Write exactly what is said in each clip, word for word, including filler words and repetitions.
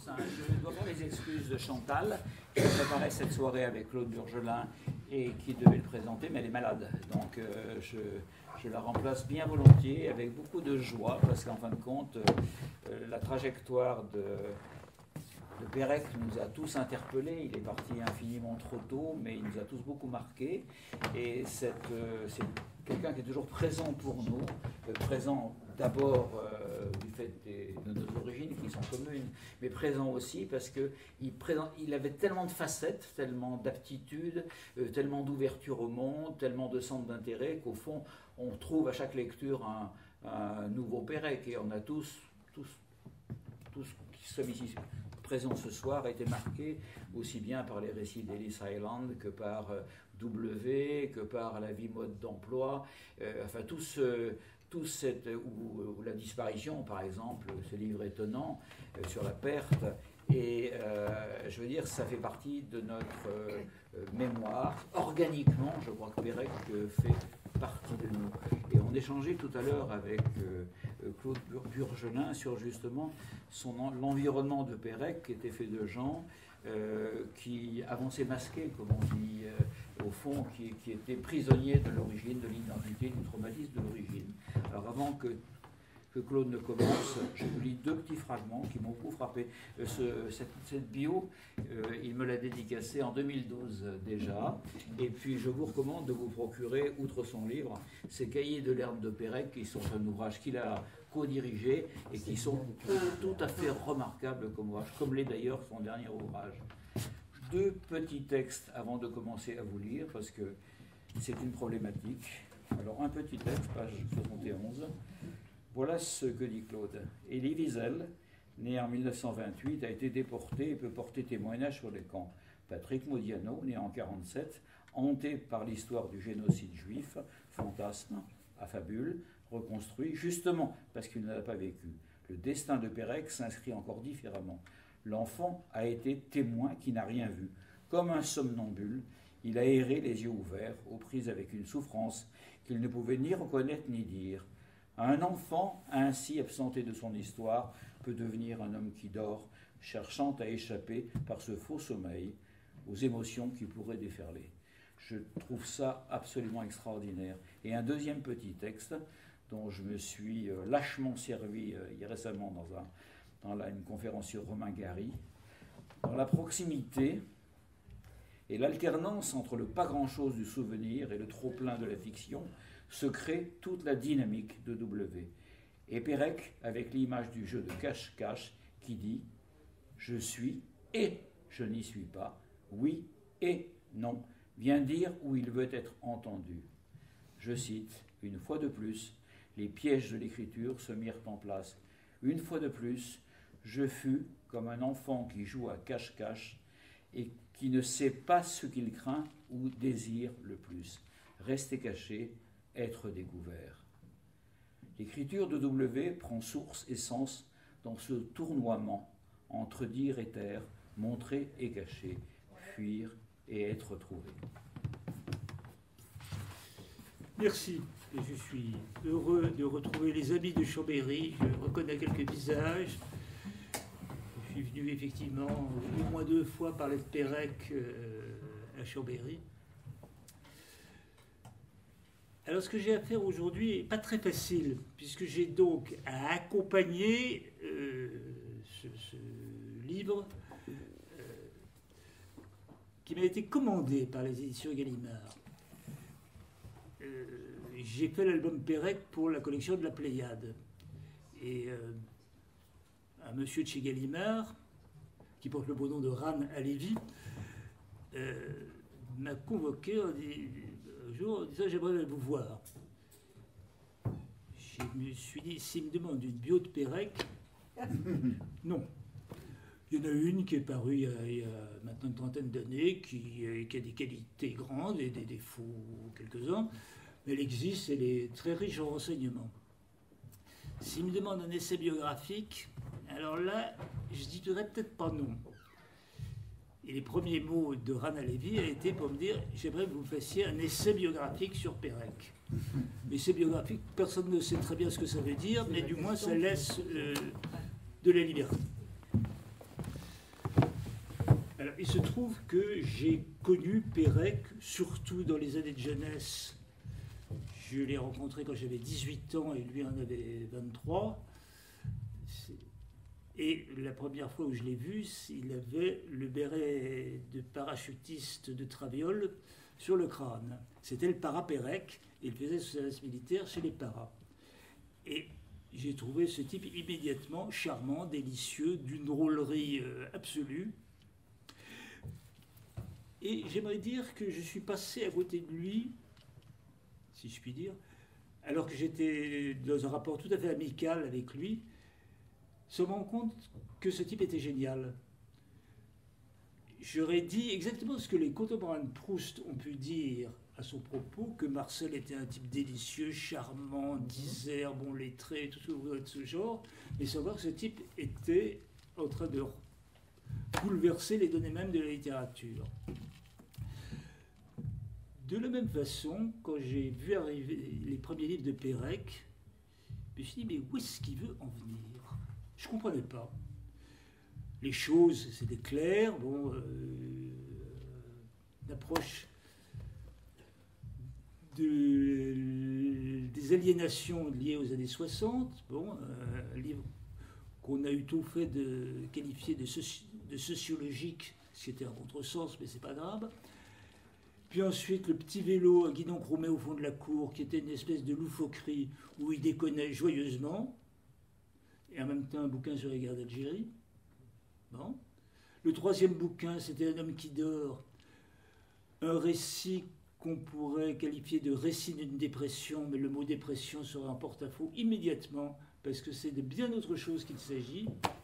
Hein. Je dois faire les excuses de Chantal, qui préparait cette soirée avec Claude Burgelin et qui devait le présenter, mais elle est malade. Donc euh, je, je la remplace bien volontiers, avec beaucoup de joie, parce qu'en fin de compte, euh, la trajectoire de, de Pérec nous a tous interpellés. Il est parti infiniment trop tôt, mais il nous a tous beaucoup marqués. Et cette, euh, c'est quelqu'un qui est toujours présent pour nous, euh, présent d'abord euh, du fait des, de nos origines qui sont communes, mais présent aussi parce qu'il il avait tellement de facettes, tellement d'aptitudes, euh, tellement d'ouverture au monde, tellement de centres d'intérêt qu'au fond, on trouve à chaque lecture un, un nouveau Pérec. Et on a tous, tous, tous qui sommes ici présents ce soir été marqués aussi bien par les récits d'Ellis Island que par euh, W, que par la vie mode d'emploi, euh, enfin tout ce... Tout cette, ou, ou la disparition, par exemple, ce livre étonnant euh, sur la perte, et euh, je veux dire, ça fait partie de notre euh, mémoire. Organiquement, je crois que Pérec euh, fait partie de nous. Et on échangeait tout à l'heure avec euh, Claude Burgelin sur justement son, l'environnement de Pérec, qui était fait de gens euh, qui avançaient masqués, comme on dit, euh, au fond, qui, qui étaient prisonniers de l'origine, de l'identité, du traumatisme de l'origine. Alors avant que, que Claude ne commence, je vous lis deux petits fragments qui m'ont beaucoup frappé. Euh, ce, cette, cette bio, euh, il me l'a dédicacée en deux mille douze déjà, et puis je vous recommande de vous procurer, outre son livre, ces cahiers de l'herbe de Pérec, qui sont un ouvrage qu'il a co-dirigé et qui sont tout à fait remarquables comme ouvrage, comme l'est d'ailleurs son dernier ouvrage. Deux petits textes avant de commencer à vous lire, parce que c'est une problématique. Alors, un petit texte, page soixante et onze. Voilà ce que dit Claude. Élie Wiesel, né en mille neuf cent vingt-huit, a été déporté et peut porter témoignage sur les camps. Patrick Modiano, né en mille neuf cent quarante-sept, hanté par l'histoire du génocide juif, fantasme, affabule, reconstruit, justement parce qu'il ne l'a pas vécu. Le destin de Pérec s'inscrit encore différemment. L'enfant a été témoin qui n'a rien vu. Comme un somnambule, il a erré les yeux ouverts, aux prises avec une souffrance qu'il ne pouvait ni reconnaître ni dire. Un enfant, ainsi absenté de son histoire, peut devenir un homme qui dort, cherchant à échapper par ce faux sommeil aux émotions qui pourraient déferler. Je trouve ça absolument extraordinaire. Et un deuxième petit texte, dont je me suis lâchement servi euh, récemment dans, un, dans la, une conférence sur Romain Gary. Dans la proximité et l'alternance entre le pas grand-chose du souvenir et le trop-plein de la fiction se crée toute la dynamique de W. Et Pérec, avec l'image du jeu de cache-cache, qui dit « Je suis et je n'y suis pas, oui et non », vient dire où il veut être entendu. Je cite, une fois de plus, les pièges de l'écriture se mirent en place. Une fois de plus, je fus comme un enfant qui joue à cache-cache et qui ne sait pas ce qu'il craint ou désire le plus. Rester caché, être découvert. L'écriture de W prend source et sens dans ce tournoiement entre dire et taire, montrer et cacher, fuir et être trouvé. Merci. Et je suis heureux de retrouver les amis de Chambéry. Je reconnais quelques visages. Je suis venu effectivement au moins deux fois parler de Pérec euh, à Chambéry. Alors ce que j'ai à faire aujourd'hui n'est pas très facile, puisque j'ai donc à accompagner euh, ce, ce livre euh, qui m'a été commandé par les éditions Gallimard. Euh, j'ai fait l'album Pérec pour la collection de la Pléiade. Et euh, un monsieur de chez Gallimard, qui porte le beau nom de Ran Alevi, euh, m'a convoqué un jour en disant « J'aimerais vous voir ». Je me suis dit « S'il me demande une bio de Pérec, non ». Il y en a une qui est parue il y a, il y a maintenant une trentaine d'années, qui, qui a des qualités grandes et des défauts quelques-uns, mais elle existe, elle est très riche en renseignements. S'il me demande un essai biographique, alors là, je dirais peut-être pas non. Et les premiers mots de Ran Alevi a été pour me dire « J'aimerais que vous fassiez un essai biographique sur Pérec ». Essai biographique, personne ne sait très bien ce que ça veut dire, mais du moins ça laisse euh, de la liberté. il se trouve que j'ai connu Pérec, surtout dans les années de jeunesse. Je l'ai rencontré quand j'avais dix-huit ans et lui en avait vingt-trois. Et la première fois où je l'ai vu, il avait le béret de parachutiste de Traviole sur le crâne. C'était le para Pérec, et il faisait son service militaire chez les paras. Et j'ai trouvé ce type immédiatement charmant, délicieux, d'une drôlerie absolue. Et j'aimerais dire que je suis passé à côté de lui, si je puis dire, alors que j'étais dans un rapport tout à fait amical avec lui, sans me rendre compte que ce type était génial. J'aurais dit exactement ce que les contemporains de Proust ont pu dire à son propos, que Marcel était un type délicieux, charmant, disert, bon lettré, tout ce, ce genre, mais savoir que ce type était en train de bouleverser les données mêmes de la littérature. De la même façon, quand j'ai vu arriver les premiers livres de Pérec, je me suis dit, mais où est-ce qu'il veut en venir? Je ne comprenais pas. Les choses, c'était clair, bon, euh, l'approche de, des aliénations liées aux années soixante, bon, euh, un livre qu'on a eu tout fait de qualifier de, soci, de sociologique, ce qui était un contresens, mais c'est pas grave. Puis ensuite, le petit vélo à guidon chromé au fond de la cour, qui était une espèce de loufoquerie où il déconnait joyeusement, et en même temps un bouquin sur les guerres d'Algérie. Bon. Le troisième bouquin, c'était Un homme qui dort, un récit qu'on pourrait qualifier de récit d'une dépression, mais le mot dépression serait en porte-à-faux immédiatement, parce que c'est de bien autre chose qu'il s'agit.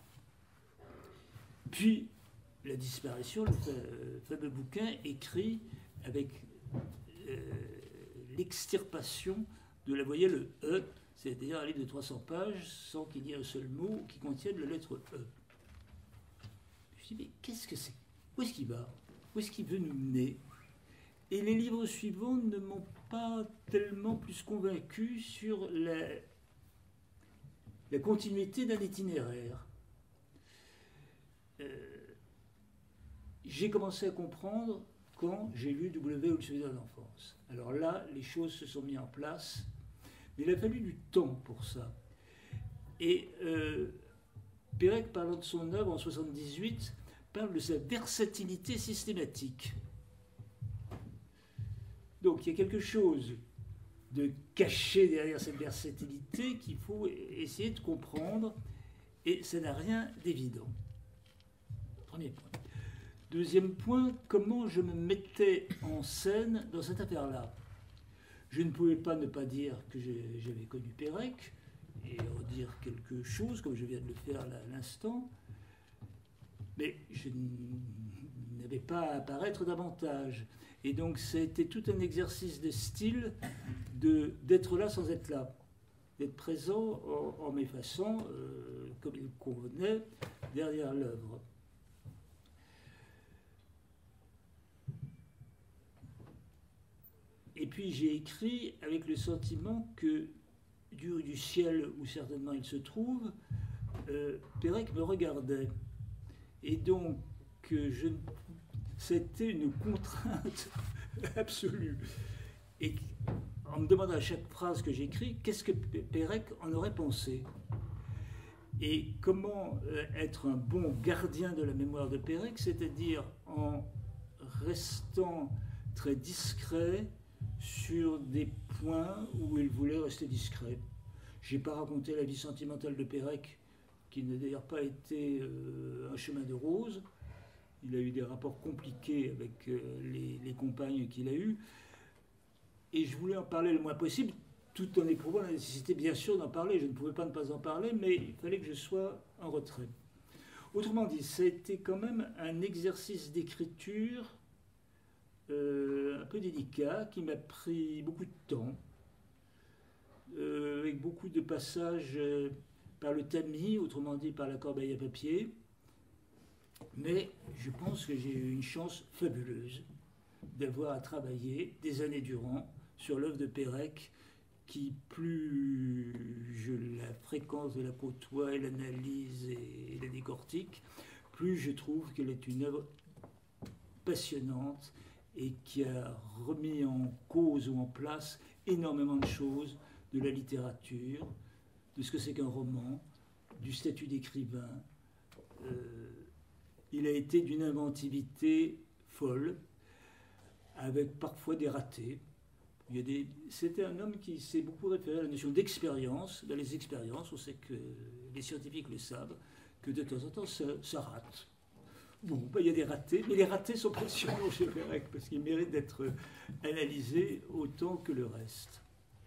Puis, la disparition, le fameux bouquin écrit avec euh, l'extirpation de la voyelle E, c'est-à-dire un livre de trois cents pages sans qu'il y ait un seul mot qui contienne la lettre E. Je me suis dit, mais qu'est-ce que c'est? Où est-ce qu'il va? Où est-ce qu'il veut nous mener? Et les livres suivants ne m'ont pas tellement plus convaincu sur la, la continuité d'un itinéraire. Euh, j'ai commencé à comprendre quand j'ai lu W ou le souvenir de l'enfance. Alors là, les choses se sont mises en place, mais il a fallu du temps pour ça. Et euh, Pérec, parlant de son œuvre en soixante-dix-huit, parle de sa versatilité systématique. Donc il y a quelque chose de caché derrière cette versatilité qu'il faut essayer de comprendre, et ça n'a rien d'évident. Premier point. Deuxième point, comment je me mettais en scène dans cette affaire-là? Je ne pouvais pas ne pas dire que j'avais connu Pérec et en dire quelque chose, comme je viens de le faire à l'instant, mais je n'avais pas à apparaître davantage. Et donc, ça a été tout un exercice de style d'être là sans être là, d'être présent en, en mes façons, euh, comme il convenait, derrière l'œuvre. Et puis j'ai écrit avec le sentiment que, du haut du ciel où certainement il se trouve, euh, Pérec me regardait. Et donc, euh, je, c'était une contrainte absolue. Et en me demandant à chaque phrase que j'écris, qu'est-ce que Pérec en aurait pensé? Et comment euh, être un bon gardien de la mémoire de Pérec, c'est-à-dire en restant très discret sur des points où il voulait rester discret. Je n'ai pas raconté la vie sentimentale de Pérec, qui n'a d'ailleurs pas été euh, un chemin de rose. Il a eu des rapports compliqués avec euh, les, les compagnes qu'il a eues. Et je voulais en parler le moins possible, tout en éprouvant la nécessité, bien sûr, d'en parler. Je ne pouvais pas ne pas en parler, mais il fallait que je sois en retrait. Autrement dit, ça a été quand même un exercice d'écriture Euh, un peu délicat, qui m'a pris beaucoup de temps, euh, avec beaucoup de passages euh, par le tamis, autrement dit par la corbeille à papier. Mais je pense que j'ai eu une chance fabuleuse d'avoir à travailler des années durant sur l'œuvre de Pérec, qui plus je la fréquente, la côtoie, et l'analyse et la décortique, plus je trouve qu'elle est une œuvre passionnante et qui a remis en cause ou en place énormément de choses, de la littérature, de ce que c'est qu'un roman, du statut d'écrivain. Euh, il a été d'une inventivité folle, avec parfois des ratés. Il y a des... C'était un homme qui s'est beaucoup référé à la notion d'expérience. Dans les expériences, on sait que les scientifiques le savent, que de temps en temps, ça, ça rate. Bon, ben, il y a des ratés, mais les ratés sont passionnants chez Perec, parce qu'ils méritent d'être analysés autant que le reste.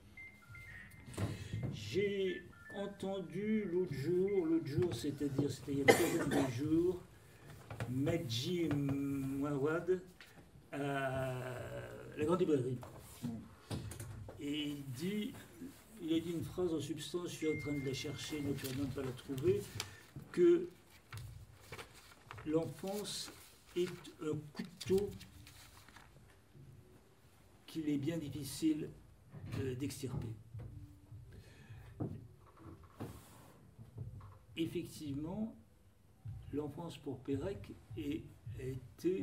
J'ai entendu l'autre jour, l'autre jour, c'est-à-dire, c'était il y a une quinzaine de jours, Madji Mouawad à la Grande Librairie. Et il dit, il a dit une phrase en substance, je suis en train de la chercher, naturellement de ne pas la trouver, que l'enfance est un couteau qu'il est bien difficile d'extirper. Effectivement, l'enfance pour Perec est, a été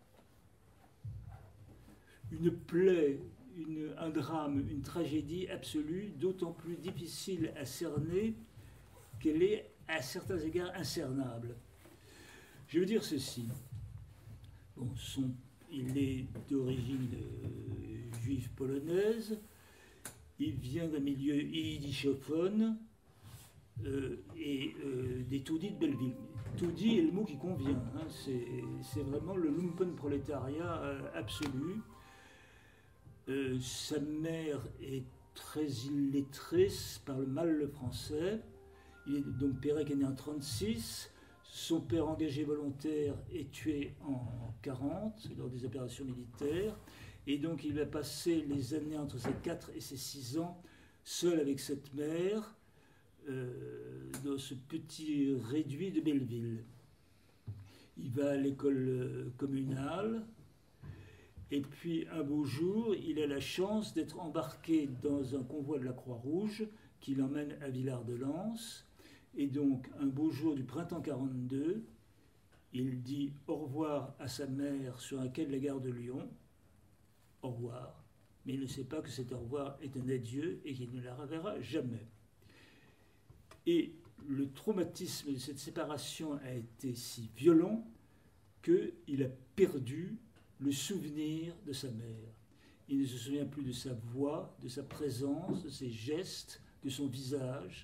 une plaie, une, un drame, une tragédie absolue, d'autant plus difficile à cerner qu'elle est à certains égards incernable. Je veux dire ceci. Bon, son, il est d'origine euh, juive polonaise, il vient d'un milieu yiddishophone euh, et euh, des taudis de Belleville. Taudis est le mot qui convient, hein, c'est vraiment le lumpenprolétariat euh, absolu. Euh, sa mère est très illettrée, parle mal le français. Il est, donc Perec est né en trente-six. Son père engagé volontaire est tué en quarante lors des opérations militaires. Et donc il va passer les années entre ses quatre et ses six ans seul avec cette mère euh, dans ce petit réduit de Belleville. Il va à l'école communale. Et puis un beau jour, il a la chance d'être embarqué dans un convoi de la Croix-Rouge qui l'emmène à Villard-de-Lans. Et donc, un beau jour du printemps quarante-deux, il dit au revoir à sa mère sur un quai de la gare de Lyon. Au revoir. Mais il ne sait pas que cet au revoir est un adieu et qu'il ne la reverra jamais. Et le traumatisme de cette séparation a été si violent qu'il a perdu le souvenir de sa mère. Il ne se souvient plus de sa voix, de sa présence, de ses gestes, de son visage.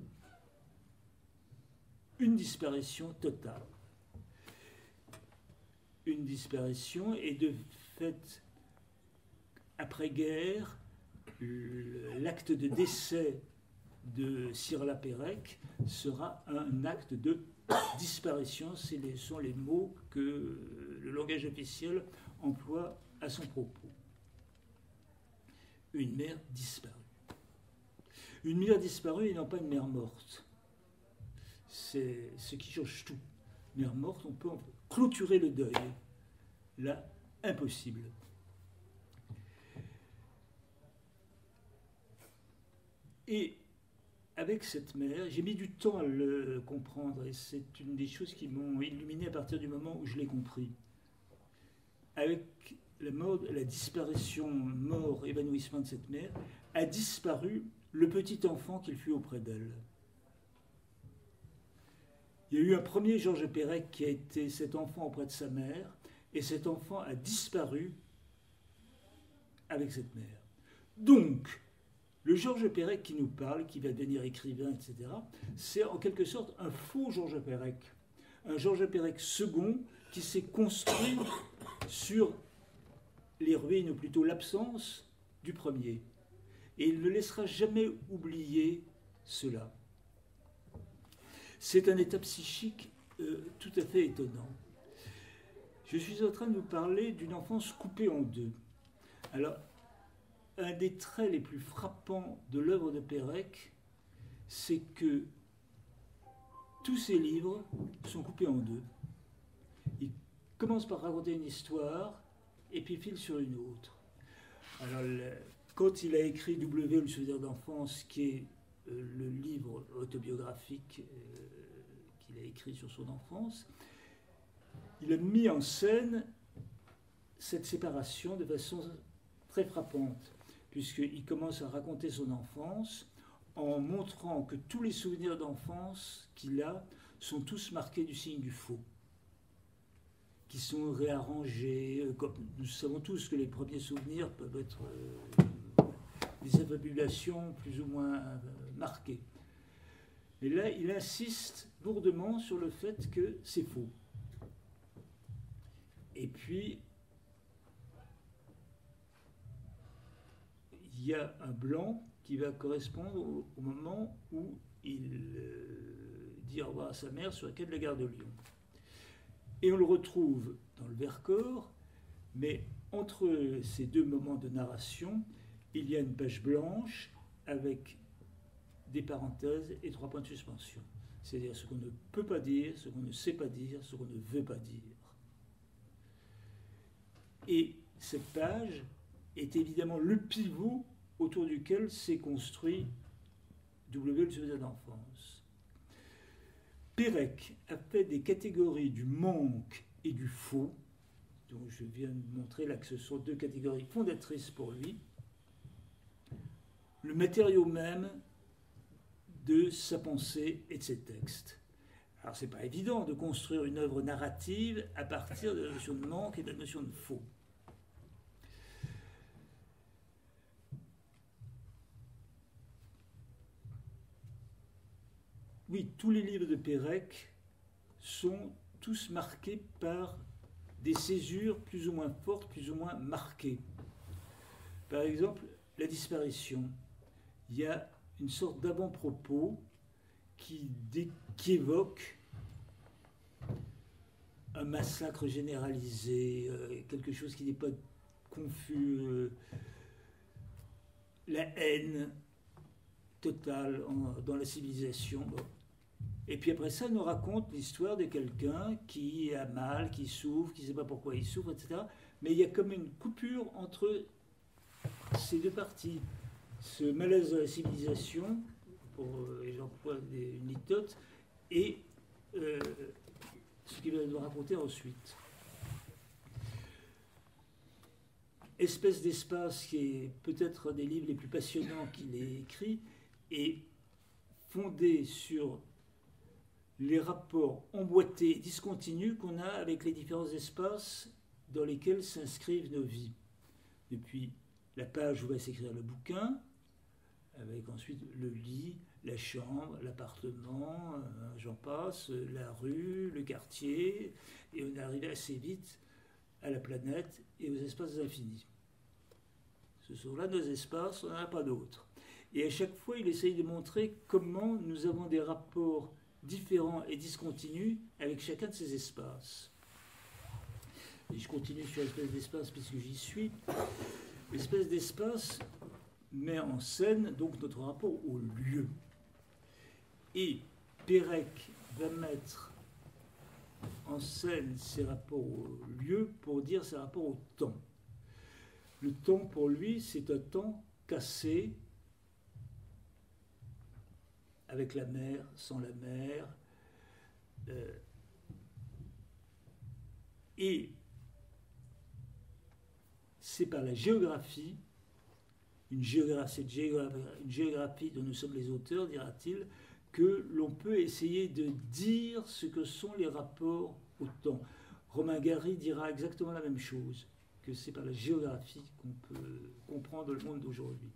Une disparition totale. Une disparition, et de fait, après-guerre, l'acte de décès de Sirla Perec sera un acte de disparition. Ce sont les mots que le langage officiel emploie à son propos. Une mère disparue. Une mère disparue et non pas une mère morte. C'est ce qui change tout. Mère morte, on peut clôturer le deuil. Là, impossible. Et avec cette mère, j'ai mis du temps à le comprendre, et c'est une des choses qui m'ont illuminé à partir du moment où je l'ai compris. Avec la mort, la disparition, mort, évanouissement de cette mère, a disparu le petit enfant qu'il fut auprès d'elle. Il y a eu un premier Georges Perec qui a été cet enfant auprès de sa mère, et cet enfant a disparu avec cette mère. Donc, le Georges Perec qui nous parle, qui va devenir écrivain, et cetera, c'est en quelque sorte un faux Georges Perec. Un Georges Perec second qui s'est construit sur les ruines, ou plutôt l'absence du premier. Et il ne laissera jamais oublier cela. C'est un état psychique euh, tout à fait étonnant. Je suis en train de vous parler d'une enfance coupée en deux. Alors, un des traits les plus frappants de l'œuvre de Perec, c'est que tous ses livres sont coupés en deux. Il commence par raconter une histoire et puis file sur une autre. Alors, le, quand il a écrit W, le souvenir d'enfance, qui est euh, le livre autobiographique euh, qu'il a écrit sur son enfance, il a mis en scène cette séparation de façon très frappante, puisqu'il commence à raconter son enfance en montrant que tous les souvenirs d'enfance qu'il a sont tous marqués du signe du faux, qui sont réarrangés. Comme nous savons tous que les premiers souvenirs peuvent être euh, des affabulations plus ou moins euh, marquées. Mais là, il insiste lourdement sur le fait que c'est faux. Et puis, il y a un blanc qui va correspondre au, au moment où il euh, dit au revoir à sa mère sur la quai de la gare de Lyon. Et on le retrouve dans le Vercors, mais entre ces deux moments de narration, il y a une page blanche avec des parenthèses et trois points de suspension. C'est-à-dire ce qu'on ne peut pas dire, ce qu'on ne sait pas dire, ce qu'on ne veut pas dire. Et cette page est évidemment le pivot autour duquel s'est construit W, le souvenir d'enfance. Pérec a fait des catégories du manque et du faux, dont je viens de montrer là que ce sont deux catégories fondatrices pour lui, le matériau même de sa pensée et de ses textes. Alors c'est pas évident de construire une œuvre narrative à partir de la notion de manque et de la notion de faux. Oui, tous les livres de Pérec sont tous marqués par des césures plus ou moins fortes, plus ou moins marquées. Par exemple, la disparition. Il y a une sorte d'avant-propos qui, qui évoque un massacre généralisé, euh, quelque chose qui n'est pas confus, euh, la haine totale en, dans la civilisation. Bon. Et puis après ça, on nous raconte l'histoire de quelqu'un qui a mal, qui souffre, qui ne sait pas pourquoi il souffre, et cetera. Mais il y a comme une coupure entre ces deux parties. Ce malaise de la civilisation, pour, euh, j'emploie une litote, et euh, ce qu'il va nous raconter ensuite. Espèce d'espace, qui est peut-être un des livres les plus passionnants qu'il ait écrit, est fondé sur les rapports emboîtés et discontinus qu'on a avec les différents espaces dans lesquels s'inscrivent nos vies. Depuis la page où va s'écrire le bouquin, avec ensuite le lit, la chambre, l'appartement, euh, j'en passe, la rue, le quartier, et on arrive assez vite à la planète et aux espaces infinis. Ce sont là nos espaces, on n'en a pas d'autres. Et à chaque fois, il essaye de montrer comment nous avons des rapports différents et discontinus avec chacun de ces espaces. Et je continue sur l'espèce d'espace puisque j'y suis. L'espèce d'espace met en scène donc notre rapport au lieu. Et Pérec va mettre en scène ses rapports au lieu pour dire ses rapports au temps. Le temps, pour lui, c'est un temps cassé, avec la mer, sans la mer. Euh, et c'est par la géographie, une géographie, cette géographie, une géographie dont nous sommes les auteurs, dira-t-il, que l'on peut essayer de dire ce que sont les rapports au temps. Romain Gary dira exactement la même chose, que c'est par la géographie qu'on peut comprendre le monde d'aujourd'hui.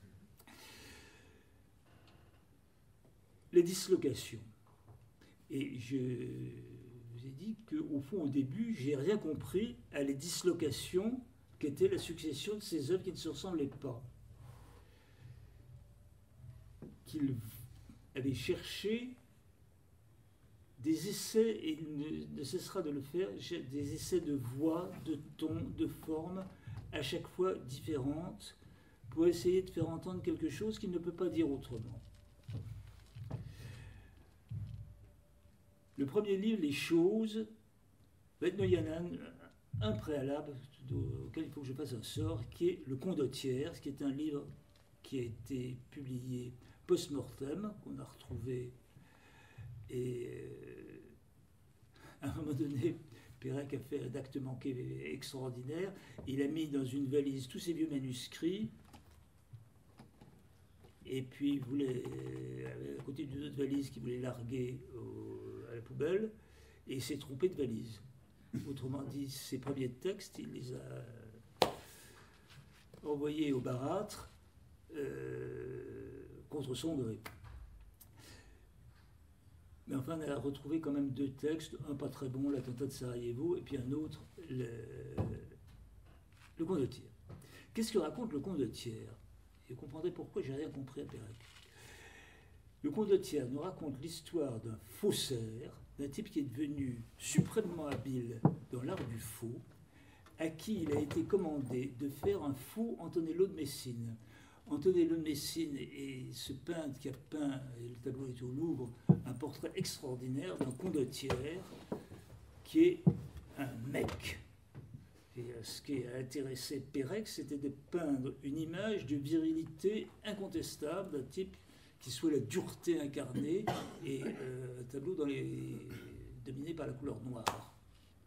Les dislocations. Et je vous ai dit qu'au fond, au début, je n'ai rien compris à les dislocations qu'était la succession de ces œuvres qui ne se ressemblaient pas. Qu'il avait cherché des essais, et il ne, ne cessera de le faire, des essais de voix, de ton, de forme, à chaque fois différentes, pour essayer de faire entendre quelque chose qu'il ne peut pas dire autrement. Le premier livre, Les choses, maintenant il y en a un, un préalable auquel il faut que je fasse un sort, qui est Le Condottière, qui est un livre qui a été publié post-mortem, qu'on a retrouvé, et euh, à un moment donné, Pérec a fait un acte manqué extraordinaire. Il a mis dans une valise tous ses vieux manuscrits. Et puis, il voulait, à côté d'une autre valise qu'il voulait larguer au, à la poubelle. Et il s'est trompé de valise. Autrement dit, ses premiers textes, il les a envoyés au baraître euh, contre son gré. Mais enfin, on a retrouvé quand même deux textes, un pas très bon, l'attentat de Sarajevo, et puis un autre, le, le Condottiere. Qu'est-ce que raconte le Condottiere? Et vous comprendrez pourquoi j'ai rien compris à Pérec. Le Condottiere nous raconte l'histoire d'un faussaire, d'un type qui est devenu suprêmement habile dans l'art du faux, à qui il a été commandé de faire un faux Antonello de Messine. Antonello de Messine est ce peintre qui a peint, et le tableau est au Louvre, un portrait extraordinaire d'un condottiere qui est un mec. Et ce qui a intéressé Pérec, c'était de peindre une image de virilité incontestable d'un type qui soit la dureté incarnée et euh, un tableau dans les, dominé par la couleur noire.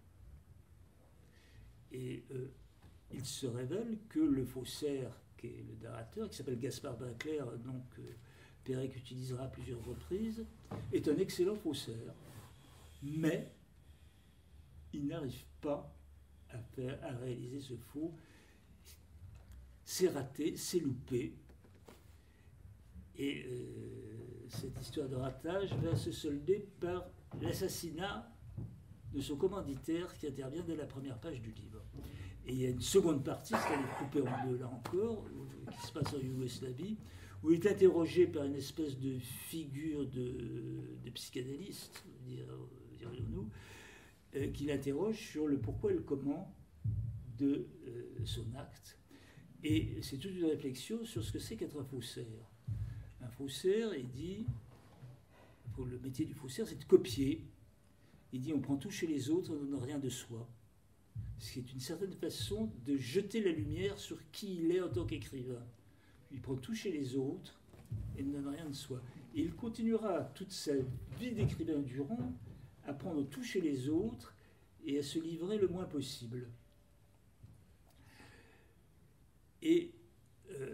Et euh, il se révèle que le faussaire, qui est le narrateur, qui s'appelle Gaspard Binclair, donc euh, Pérec utilisera à plusieurs reprises, est un excellent faussaire, mais il n'arrive pas à, faire, à réaliser ce faux. C'est raté, c'est loupé, et euh, cette histoire de ratage va se solder par l'assassinat de son commanditaire qui intervient dès la première page du livre. Et il y a une seconde partie, c'est-à-dire coupée en deux là encore, qui se passe en Yougoslavie, où il est interrogé par une espèce de figure de, de psychanalyste, dirions-nous, euh, qui l'interroge sur le pourquoi et le comment de euh, son acte. Et c'est toute une réflexion sur ce que c'est qu'être un faussaire. Un faussaire, il dit, pour le métier du faussaire, c'est de copier. Il dit, on prend tout chez les autres, on ne donne rien de soi. Ce qui est une certaine façon de jeter la lumière sur qui il est en tant qu'écrivain. Il prend tout chez les autres et ne donne rien de soi. Et il continuera toute sa vie d'écrivain durant à prendre tout chez les autres et à se livrer le moins possible. Et euh,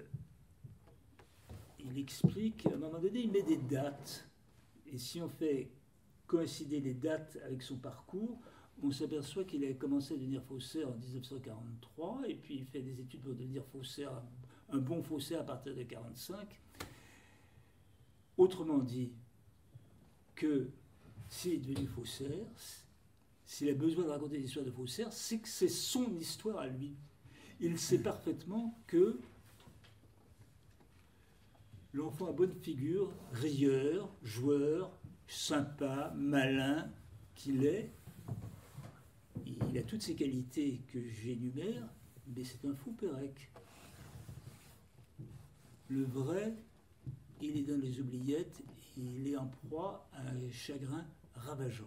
il explique, à un moment donné, il met des dates. Et si on fait coïncider les dates avec son parcours, on s'aperçoit qu'il a commencé à devenir faussaire en dix-neuf cent quarante-trois, et puis il fait des études pour devenir faussaire, un bon faussaire à partir de mille neuf cent quarante-cinq. Autrement dit, que s'il est devenu faussaire, s'il a besoin de raconter des histoires de faussaire, c'est que c'est son histoire à lui. Il sait parfaitement que l'enfant à bonne figure, rieur, joueur, sympa, malin qu'il est, il a toutes ces qualités que j'énumère, mais c'est un fou Pérec. Le vrai, il est dans les oubliettes, il est en proie à un chagrin ravageant.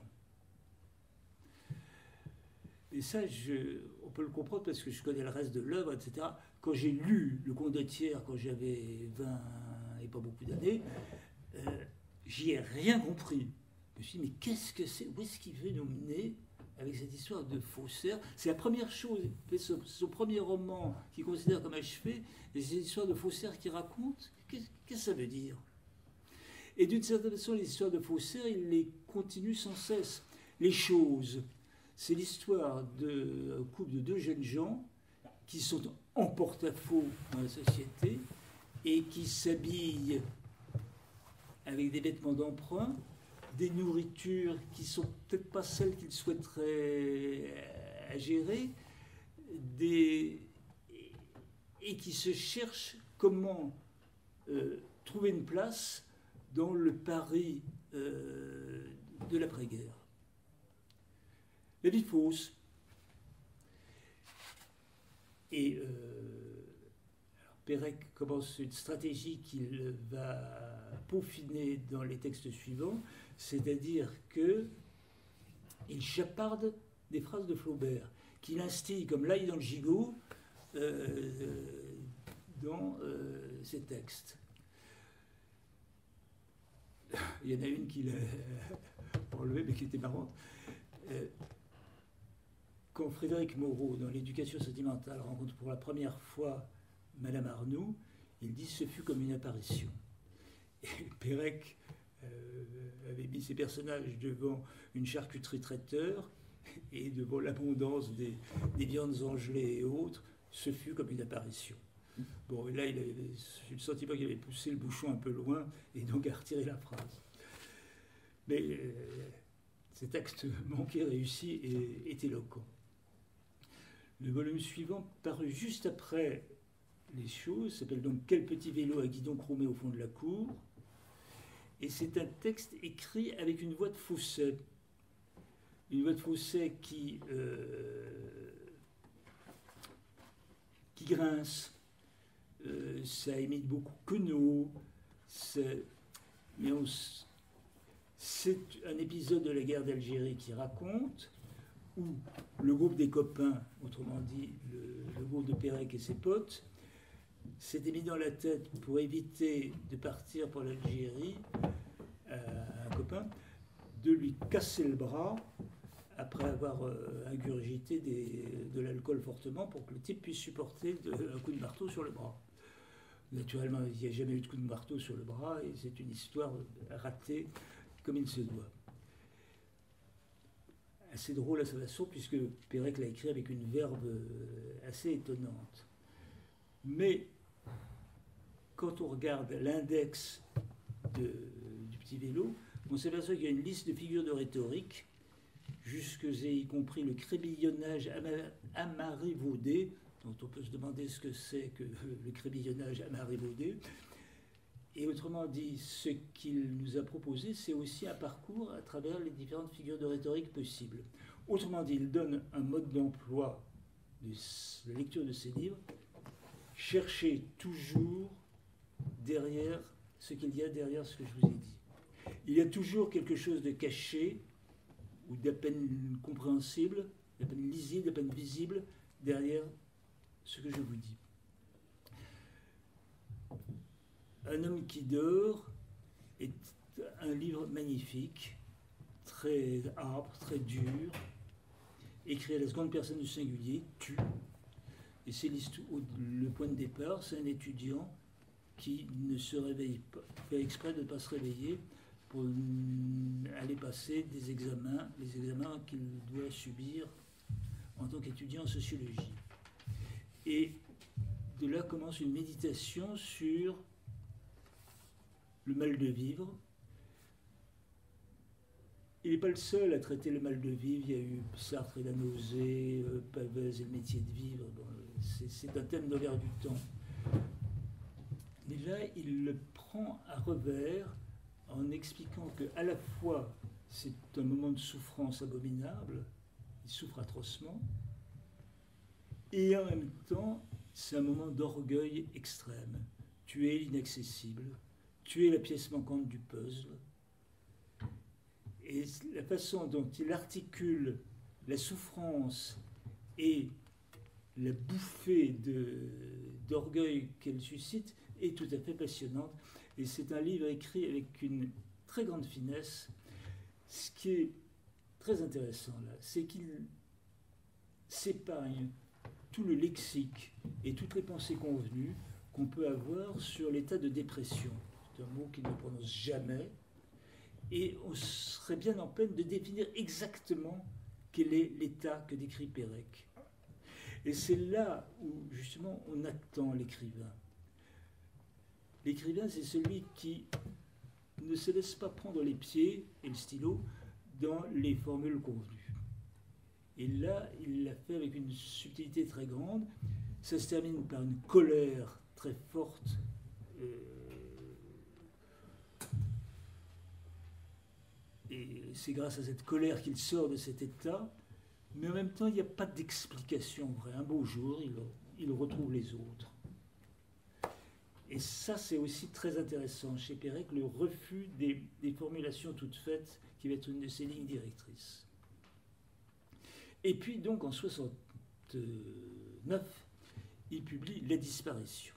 Et ça, je, on peut le comprendre parce que je connais le reste de l'œuvre, et cetera. Quand j'ai lu Le Condottiere, quand j'avais vingt et pas beaucoup d'années, euh, j'y ai rien compris. Je me suis dit, mais qu'est-ce que c'est? Où est-ce qu'il veut nous mener avec cette histoire de faussaire? C'est la première chose, c'est son, son premier roman qu'il considère comme achevé, et c'est l'histoire de faussaire qu'il raconte. Qu'est-ce que ça veut dire? Et d'une certaine façon, les histoires de faussaire, il les continue sans cesse. Les choses, c'est l'histoire d'un couple de deux jeunes gens qui sont en porte-à-faux dans la société et qui s'habillent avec des vêtements d'emprunt, des nourritures qui ne sont peut-être pas celles qu'ils souhaiteraient à gérer, des, et qui se cherchent comment euh, trouver une place dans le Paris euh, de l'après-guerre. La vie fausse. Et euh, Pérec commence une stratégie qu'il va peaufiner dans les textes suivants, c'est-à-dire qu'il chaparde des phrases de Flaubert, qu'il instille comme l'ail dans le gigot euh, dans euh, ses textes. Il y en a une qu'il a enlevée, mais qui était marrante. Euh, quand Frédéric Moreau, dans l'éducation sentimentale, rencontre pour la première fois Madame Arnoux, il dit « ce fut comme une apparition ». Et Pérec euh, avait mis ses personnages devant une charcuterie traiteur et devant l'abondance des, des viandes engelées et autres, ce fut comme une apparition. Bon, et là, il avait, j'ai le sentiment qu'il avait poussé le bouchon un peu loin et donc a retiré la phrase. Mais euh, cet acte manqué réussi est, est éloquent. Le volume suivant, paru juste après les choses, s'appelle donc « Quel petit vélo à guidon chromé au fond de la cour ». Et c'est un texte écrit avec une voix de Fausset. Une voix de Fausset qui, euh, qui grince. Euh, ça imite beaucoup Queneau. C'est, mais on, c'est un épisode de la guerre d'Algérie qui raconte où le groupe des copains, autrement dit le, le groupe de Pérec et ses potes, s'était mis dans la tête pour éviter de partir pour l'Algérie à un copain, de lui casser le bras après avoir euh, ingurgité des, de l'alcool fortement pour que le type puisse supporter de, un coup de marteau sur le bras. Naturellement, il n'y a jamais eu de coup de marteau sur le bras et c'est une histoire ratée comme il se doit. Assez drôle à sa façon, puisque Pérec l'a écrit avec une verve assez étonnante. Mais quand on regarde l'index de, du petit vélo, on s'aperçoit qu'il y a une liste de figures de rhétorique, jusque et y compris le crébillonnage amarrivaudé, dont on peut se demander ce que c'est que le crébillonnage amarrivaudé. Et autrement dit, ce qu'il nous a proposé, c'est aussi un parcours à travers les différentes figures de rhétorique possibles. Autrement dit, il donne un mode d'emploi de la lecture de ces livres. Cherchez toujours derrière ce qu'il y a derrière ce que je vous ai dit. Il y a toujours quelque chose de caché, ou d'à peine compréhensible, d'à peine lisible, d'à peine visible, derrière ce que je vous dis. Un homme qui dort est un livre magnifique, très âpre, très dur, écrit à la seconde personne du singulier, tu. Et c'est le point de départ, c'est un étudiant qui ne se réveille pas, fait exprès de ne pas se réveiller pour aller passer des examens, les examens qu'il doit subir en tant qu'étudiant en sociologie. Et de là commence une méditation sur le mal de vivre. Il n'est pas le seul à traiter le mal de vivre. Il y a eu Sartre et la nausée, euh, Pavès et le métier de vivre. Bon, c'est, c'est un thème de l'air du temps. Mais là, il le prend à revers en expliquant qu'à la fois, c'est un moment de souffrance abominable, il souffre atrocement, et en même temps, c'est un moment d'orgueil extrême. Tu es l'inaccessible, tu es la pièce manquante du puzzle. Et la façon dont il articule la souffrance et la bouffée de, d'orgueil qu'elle suscite est tout à fait passionnante. Et c'est un livre écrit avec une très grande finesse. Ce qui est très intéressant là, c'est qu'il s'épargne tout le lexique et toutes les pensées convenues qu'on peut avoir sur l'état de dépression. C'est un mot qu'il ne prononce jamais. Et on serait bien en peine de définir exactement quel est l'état que décrit Pérec. Et c'est là où, justement, on attend l'écrivain. L'écrivain, c'est celui qui ne se laisse pas prendre les pieds et le stylo dans les formules convenues. Et là, il l'a fait avec une subtilité très grande. Ça se termine par une colère très forte. Euh, et c'est grâce à cette colère qu'il sort de cet état. Mais en même temps, il n'y a pas d'explication vraie. Un beau jour, il, il retrouve les autres. Et ça, c'est aussi très intéressant chez Pérec, le refus des, des formulations toutes faites, qui va être une de ses lignes directrices. Et puis, donc, en soixante-neuf, il publie La disparition.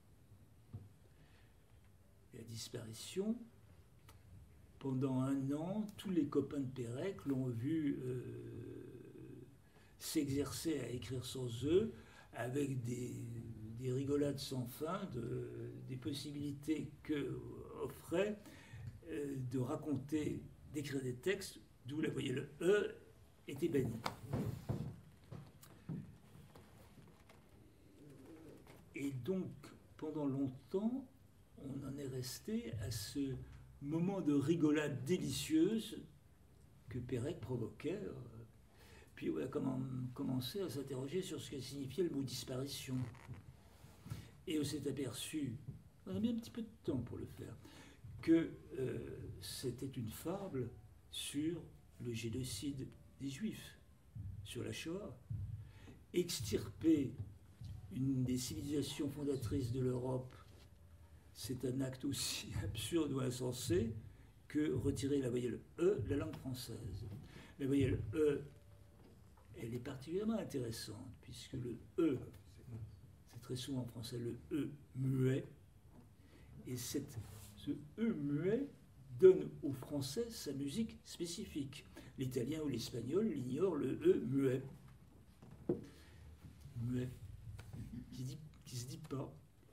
La disparition, pendant un an, tous les copains de Pérec l'ont vu euh, s'exerçait à écrire sans eux, avec des, des rigolades sans fin, de, des possibilités que offrait euh, de raconter, d'écrire des textes, d'où la voyelle E était bannie. Et donc, pendant longtemps, on en est resté à ce moment de rigolade délicieuse que Pérec provoquait. Puis on a commencé à s'interroger sur ce que signifiait le mot disparition. Et on s'est aperçu, on a mis un petit peu de temps pour le faire, que euh, c'était une fable sur le génocide des Juifs, sur la Shoah. Extirper une des civilisations fondatrices de l'Europe, c'est un acte aussi absurde ou insensé que retirer la voyelle E de la langue française. La voyelle E, elle est particulièrement intéressante, puisque le E, c'est très souvent en français le E muet, et cette, ce E muet donne au français sa musique spécifique. L'italien ou l'espagnol l'ignorent, le E muet. Muet, qui dit, qui se dit pas.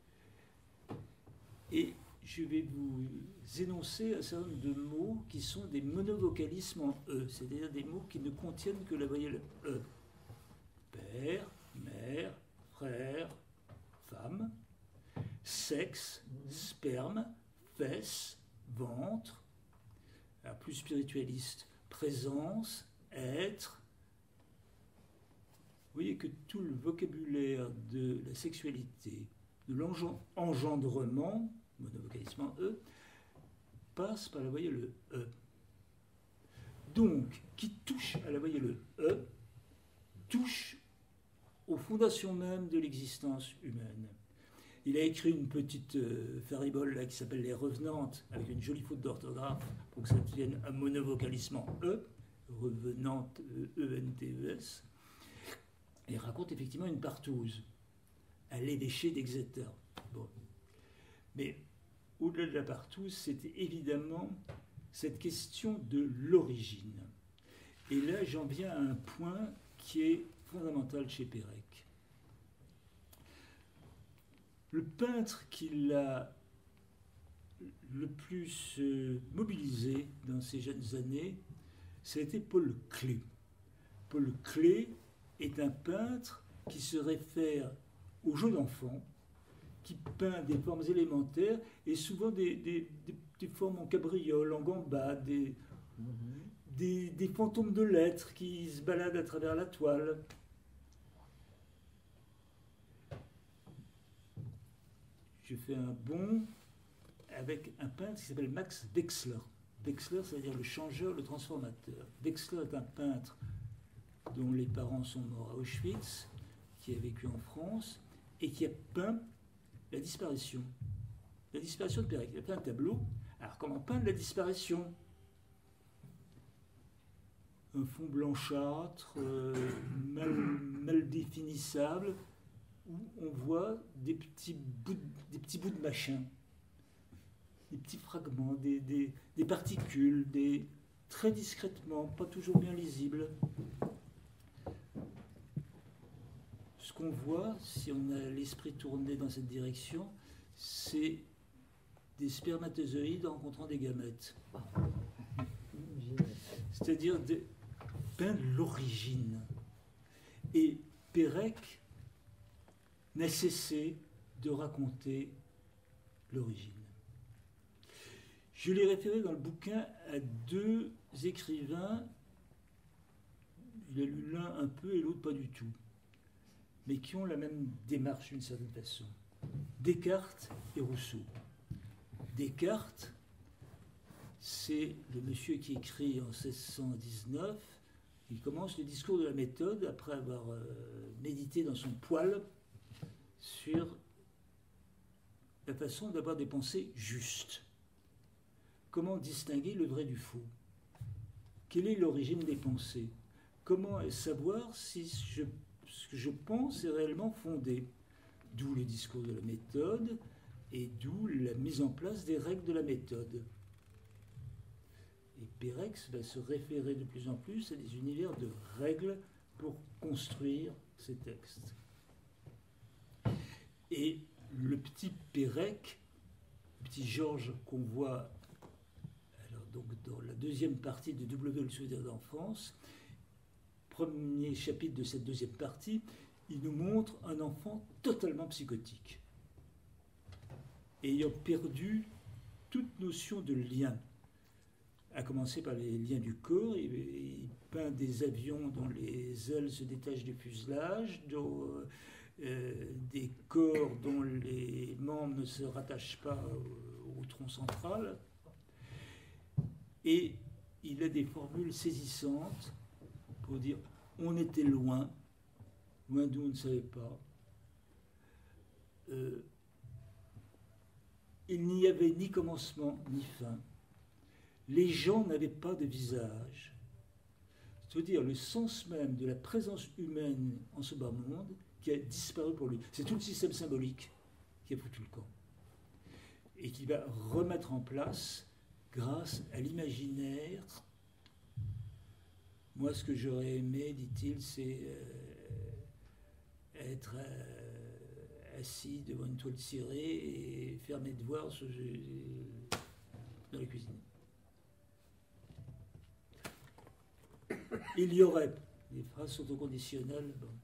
Et je vais vous énoncer un certain nombre de mots qui sont des monovocalismes en E, c'est-à-dire des mots qui ne contiennent que la voyelle E. Père, mère, frère, femme, sexe, sperme, fesse, ventre, alors plus spiritualiste, présence, être. Vous voyez que tout le vocabulaire de la sexualité, de l'engendrement, monovocalisme en E, passe par la voyelle E. Donc, qui touche à la voyelle E, touche aux fondations mêmes de l'existence humaine. Il a écrit une petite euh, faribole là, qui s'appelle Les Revenantes, avec une jolie faute d'orthographe, pour que ça devienne un monovocalisme en E, revenante E N T E S. Et il raconte effectivement une partouze à l'évêché d'Exeter. Bon. Mais au-delà de la partouze, c'était évidemment cette question de l'origine. Et là, j'en viens à un point qui est fondamental chez Pérec. Le peintre qui l'a le plus euh, mobilisé dans ces jeunes années, ça a été Paul Klee. Paul Klee est un peintre qui se réfère au jeu d'enfant, qui peint des formes élémentaires et souvent des, des, des, des formes en cabriole, en gambade, des, mm-hmm. des, des fantômes de lettres qui se baladent à travers la toile. Je fais un bond avec un peintre qui s'appelle Max Wechsler. Wechsler, c'est-à-dire le changeur, le transformateur. Wechsler est un peintre dont les parents sont morts à Auschwitz, qui a vécu en France, et qui a peint la disparition. La disparition de Pérec. Il a peint un tableau. Alors, comment peindre la disparition? Un fond blanchâtre, euh, mal, mal définissable, où on voit des petits bouts de, des petits bouts de machin, des petits fragments, des, des, des particules, des, très discrètement, pas toujours bien lisibles. Ce qu'on voit, si on a l'esprit tourné dans cette direction, c'est des spermatozoïdes rencontrant des gamètes. C'est-à-dire de peindre l'origine. Et Pérec n'a cessé de raconter l'origine. Je l'ai référé dans le bouquin à deux écrivains, il a lu l'un un peu et l'autre pas du tout, mais qui ont la même démarche d'une certaine façon. Descartes et Rousseau. Descartes, c'est le monsieur qui écrit en seize cent dix-neuf, il commence le discours de la méthode après avoir euh, médité dans son poêle sur la façon d'avoir des pensées justes. Comment distinguer le vrai du faux? Quelle est l'origine des pensées? Comment savoir si je, ce que je pense est réellement fondé? D'où le discours de la méthode et d'où la mise en place des règles de la méthode. Et Pérec va se référer de plus en plus à des univers de règles pour construire ces textes. Et le petit Pérec, le petit Georges qu'on voit alors donc dans la deuxième partie de W, le souvenir d'enfance, premier chapitre de cette deuxième partie, il nous montre un enfant totalement psychotique, ayant perdu toute notion de lien, à commencer par les liens du corps. Il, il peint des avions dont les ailes se détachent du fuselage, dont, euh, des corps dont les membres ne se rattachent pas au, au tronc central. Et il a des formules saisissantes pour dire on était loin, loin d'où on ne savait pas. Euh, il n'y avait ni commencement ni fin. Les gens n'avaient pas de visage. C'est-à-dire le sens même de la présence humaine en ce bas monde qui a disparu pour lui. C'est tout le système symbolique qui a foutu le camp et qui va remettre en place grâce à l'imaginaire. Moi, ce que j'aurais aimé, dit-il, c'est euh, être euh, assis devant une toile cirée et faire mes devoirs sur, dans la cuisine. Il y aurait, les phrases sont au conditionnel. Bon.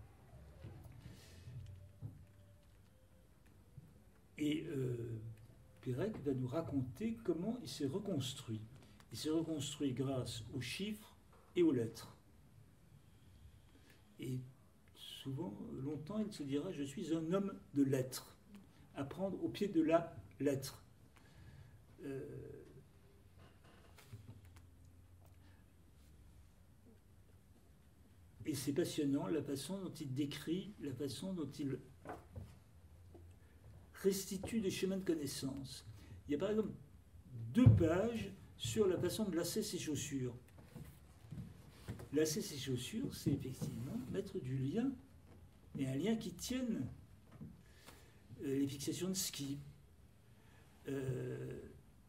Et euh, Pérec va nous raconter comment il s'est reconstruit. Il s'est reconstruit grâce aux chiffres et aux lettres. Et souvent, longtemps, il se dira « Je suis un homme de lettres », à prendre au pied de la lettre. Euh, et c'est passionnant la façon dont il décrit, la façon dont il restitue des chemins de connaissance. Il y a par exemple deux pages sur la façon de lasser ses chaussures. Lasser ses chaussures, c'est effectivement mettre du lien, et un lien qui tienne. Euh, les fixations de ski. Euh,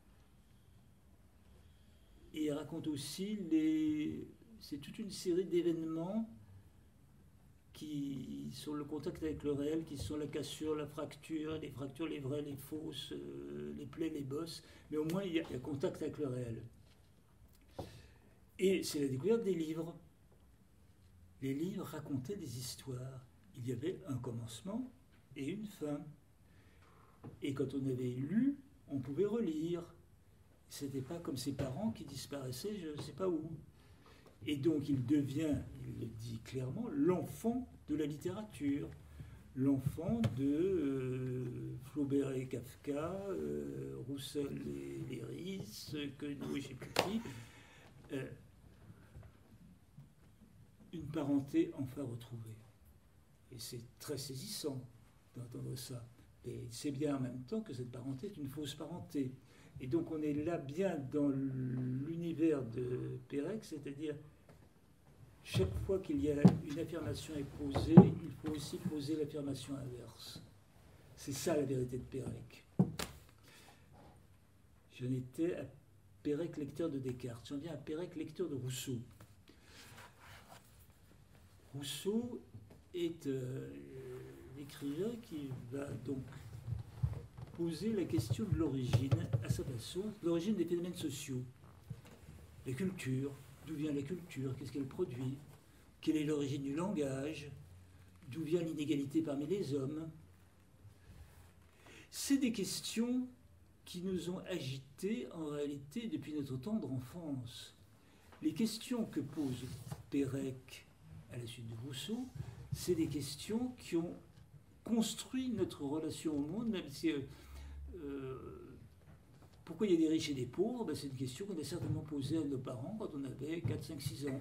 et il raconte aussi les... C'est toute une série d'événements qui sont le contact avec le réel, qui sont la cassure, la fracture, les fractures, les vraies, les fausses, euh, les plaies, les bosses, mais au moins il y a un contact avec le réel. Et c'est la découverte des livres. Les livres racontaient des histoires. Il y avait un commencement et une fin. Et quand on avait lu, on pouvait relire. Ce n'était pas comme ses parents qui disparaissaient, je ne sais pas où. Et donc il devient, il le dit clairement, l'enfant de la littérature, l'enfant de euh, Flaubert et Kafka, euh, Roussel et Léris, Queneau et je ne sais plus qui. Euh, une parenté enfin retrouvée. Et c'est très saisissant d'entendre ça. Et c'est bien en même temps que cette parenté est une fausse parenté. Et donc on est là bien dans l'univers de Pérec, c'est-à-dire chaque fois qu'il y a une affirmation est posée, il faut aussi poser l'affirmation inverse. C'est ça la vérité de Pérec. J'en étais à Pérec lecteur de Descartes, j'en viens à Pérec lecteur de Rousseau. Rousseau est euh, l'écrivain qui va donc poser la question de l'origine, à sa façon, l'origine des phénomènes sociaux. La culture, d'où vient la culture, qu'est-ce qu'elle produit, quelle est l'origine du langage, d'où vient l'inégalité parmi les hommes. C'est des questions qui nous ont agités en réalité depuis notre tendre enfance. Les questions que pose Pérec à la suite de Rousseau, c'est des questions qui ont construit notre relation au monde, même si... Euh, Euh, pourquoi il y a des riches et des pauvres? Ben, c'est une question qu'on a certainement posée à nos parents quand on avait quatre, cinq, six ans.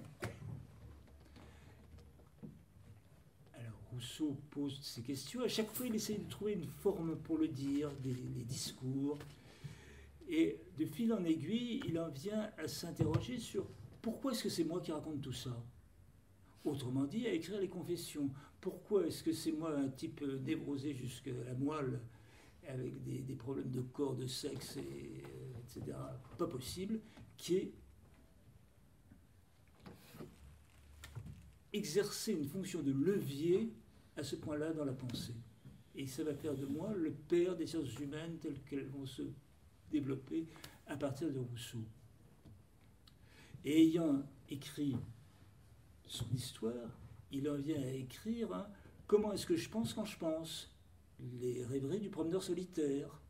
Alors Rousseau pose ces questions. À chaque fois, il essaye de trouver une forme pour le dire, des, les discours. Et de fil en aiguille, il en vient à s'interroger sur pourquoi est-ce que c'est moi qui raconte tout ça? Autrement dit, à écrire les confessions. Pourquoi est-ce que c'est moi, un type névrosé jusqu'à la moelle, avec des, des problèmes de corps, de sexe, et, et cetera, pas possible, qui est exercer une fonction de levier à ce point-là dans la pensée. Et ça va faire de moi le père des sciences humaines telles qu'elles vont se développer à partir de Rousseau. Et ayant écrit son histoire, il en vient à écrire hein, comment est-ce que je pense quand je pense, les rêveries du promeneur solitaire.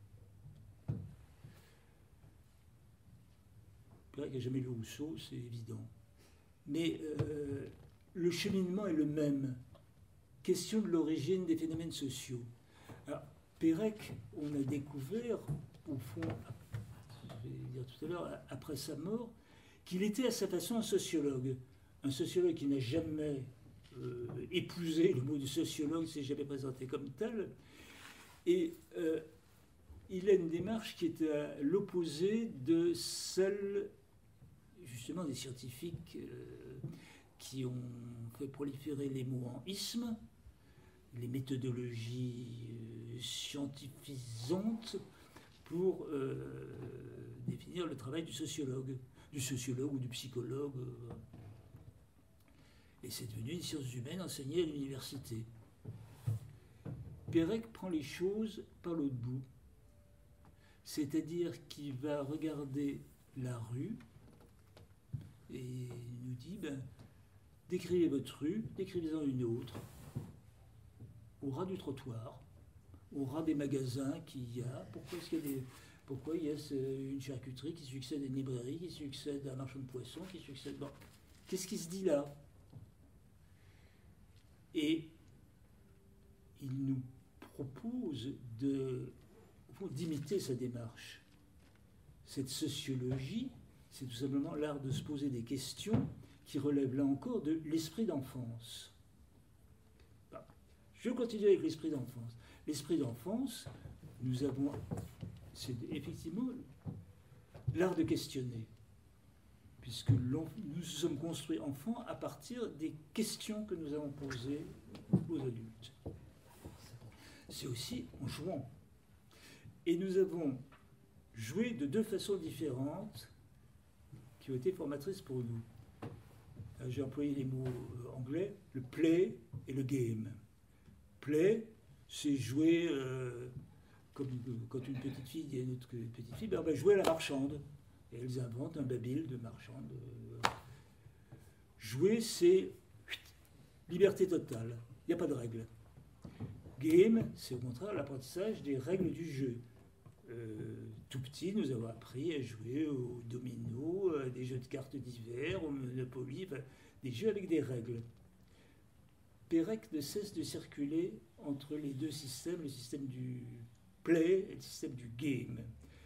Pérec n'a jamais lu Rousseau, c'est évident. Mais euh, le cheminement est le même. Question de l'origine des phénomènes sociaux. Alors, Pérec, on a découvert, au fond, je vais dire tout à l'heure, après sa mort, qu'il était à sa façon un sociologue. Un sociologue qui n'a jamais euh, épousé le mot de sociologue, s'est jamais présenté comme tel. Et euh, il a une démarche qui est à l'opposé de celle, justement, des scientifiques euh, qui ont fait proliférer les mots en isme, les méthodologies euh, scientifisantes pour euh, définir le travail du sociologue, du sociologue ou du psychologue. Euh, et c'est devenu une science humaine enseignée à l'université. Pérec prend les choses par l'autre bout, c'est-à-dire qu'il va regarder la rue et il nous dit, ben, décrivez votre rue, décrivez-en une autre, au ras du trottoir, au ras des magasins qu'il y a. Pourquoi est-ce qu'il y a des, pourquoi il y a une charcuterie qui succède à une librairie, qui succède à un marchand de poissons, qui succède... Bon, qu'est-ce qui se dit là? Et il nous propose de, d'imiter sa démarche. Cette sociologie, c'est tout simplement l'art de se poser des questions qui relèvent là encore de l'esprit d'enfance. Je continue avec l'esprit d'enfance. L'esprit d'enfance, nous avons, c'est effectivement l'art de questionner, puisque nous sommes construits enfants à partir des questions que nous avons posées aux adultes. C'est aussi en jouant. Et nous avons joué de deux façons différentes qui ont été formatrices pour nous. J'ai employé les mots anglais, le play et le game. Play, c'est jouer euh, comme quand une petite fille dit à une autre petite fille, ben, on va jouer à la marchande. Et elles inventent un babil de marchande. Jouer, c'est liberté totale. Il n'y a pas de règles. Game, c'est au contraire l'apprentissage des règles du jeu. Euh, tout petit, nous avons appris à jouer au domino, à des jeux de cartes divers, au Monopoly, enfin, des jeux avec des règles. Pérec ne cesse de circuler entre les deux systèmes, le système du play et le système du game.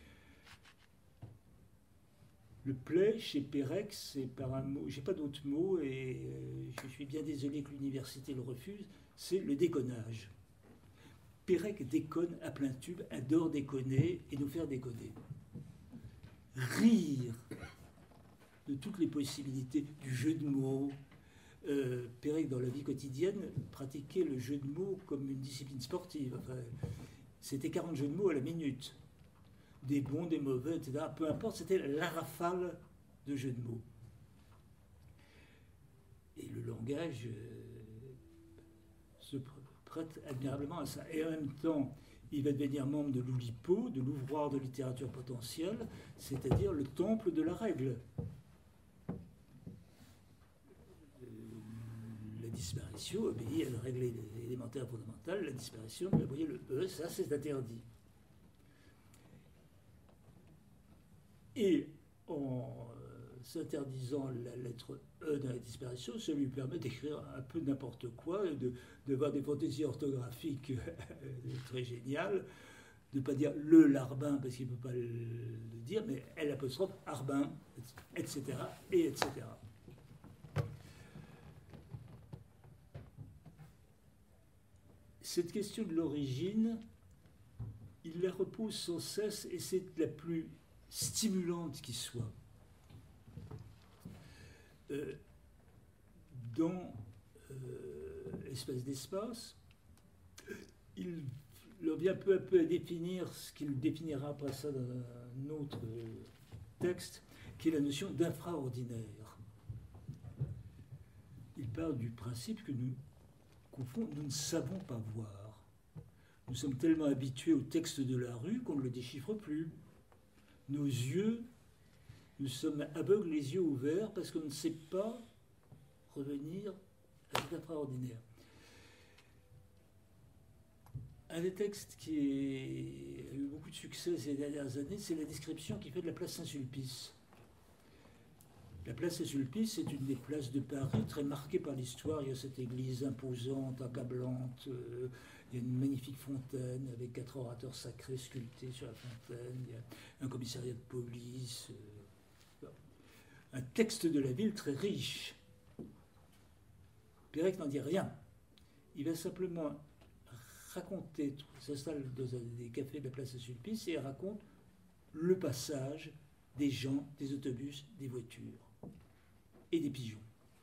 Le play, chez Pérec, c'est par un mot, j'ai pas d'autre mot, et euh, je suis bien désolé que l'université le refuse, c'est le déconnage. Pérec déconne à plein tube, adore déconner et nous faire déconner. Rire de toutes les possibilités du jeu de mots. Euh, Pérec, dans la vie quotidienne, pratiquait le jeu de mots comme une discipline sportive. Enfin, c'était quarante jeux de mots à la minute. Des bons, des mauvais, et cetera. Peu importe, c'était la rafale de jeux de mots. Et le langage euh, se prête admirablement à ça. Et en même temps, il va devenir membre de l'Oulipo, de l'ouvroir de littérature potentielle, c'est-à-dire le temple de la règle. La disparition obéit à la règle élémentaire fondamentale. La disparition, vous voyez, le E, ça c'est interdit. Et en s'interdisant la lettre E dans la disparition, ça lui permet d'écrire un peu n'importe quoi, de, de voir des fantaisies orthographiques très géniales, de ne pas dire le larbin parce qu'il ne peut pas le, le dire, mais L apostrophe arbin, et cetera, et et cetera. Cette question de l'origine, il la repose sans cesse et c'est la plus stimulante qui soit. Euh, dans euh, Espèce d'espace, il revient peu à peu à définir ce qu'il définira après ça dans un autre texte, qui est la notion d'infraordinaire. Il part du principe que nous, qu'au fond, nous ne savons pas voir. Nous sommes tellement habitués au texte de la rue qu'on ne le déchiffre plus. Nos yeux, nous sommes aveugles, les yeux ouverts, parce qu'on ne sait pas revenir à cet extraordinaire. Un des textes qui a eu beaucoup de succès ces dernières années, c'est la description qu'il fait de la place Saint-Sulpice. La place Saint-Sulpice est une des places de Paris très marquée par l'histoire. Il y a cette église imposante, accablante, euh, il y a une magnifique fontaine avec quatre orateurs sacrés sculptés sur la fontaine, il y a un commissariat de police, euh, un texte de la ville très riche. Pérec n'en dit rien. Il va simplement raconter, il s'installe dans des cafés de la place Saint-Sulpice et il raconte le passage des gens, des autobus, des voitures et des pigeons.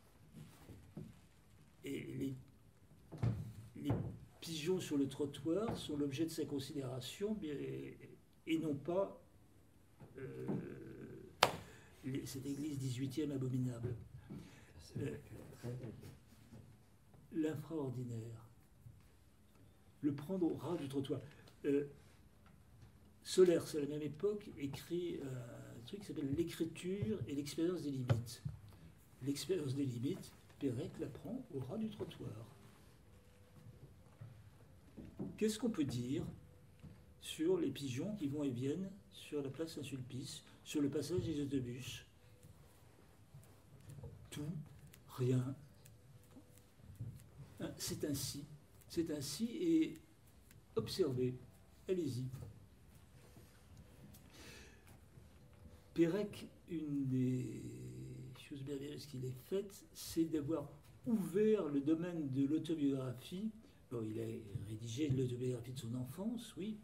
Et les, les pigeons sur le trottoir sont l'objet de sa considération et, et non pas euh, les, cette église dix-huitième abominable. Euh, L'infraordinaire. Le prendre au ras du trottoir. Euh, Solers, à la même époque, écrit un truc qui s'appelle l'écriture et l'expérience des limites. L'expérience des limites, Pérec la prend au ras du trottoir. Qu'est-ce qu'on peut dire sur les pigeons qui vont et viennent sur la place Saint-Sulpice, sur le passage des autobus? Tout, rien. C'est ainsi. C'est ainsi et observez. Allez-y. Pérec, une des choses merveilleuses qu'il ait faites, c'est d'avoir ouvert le domaine de l'autobiographie. Bon, il a rédigé l'autobiographie de son enfance, oui.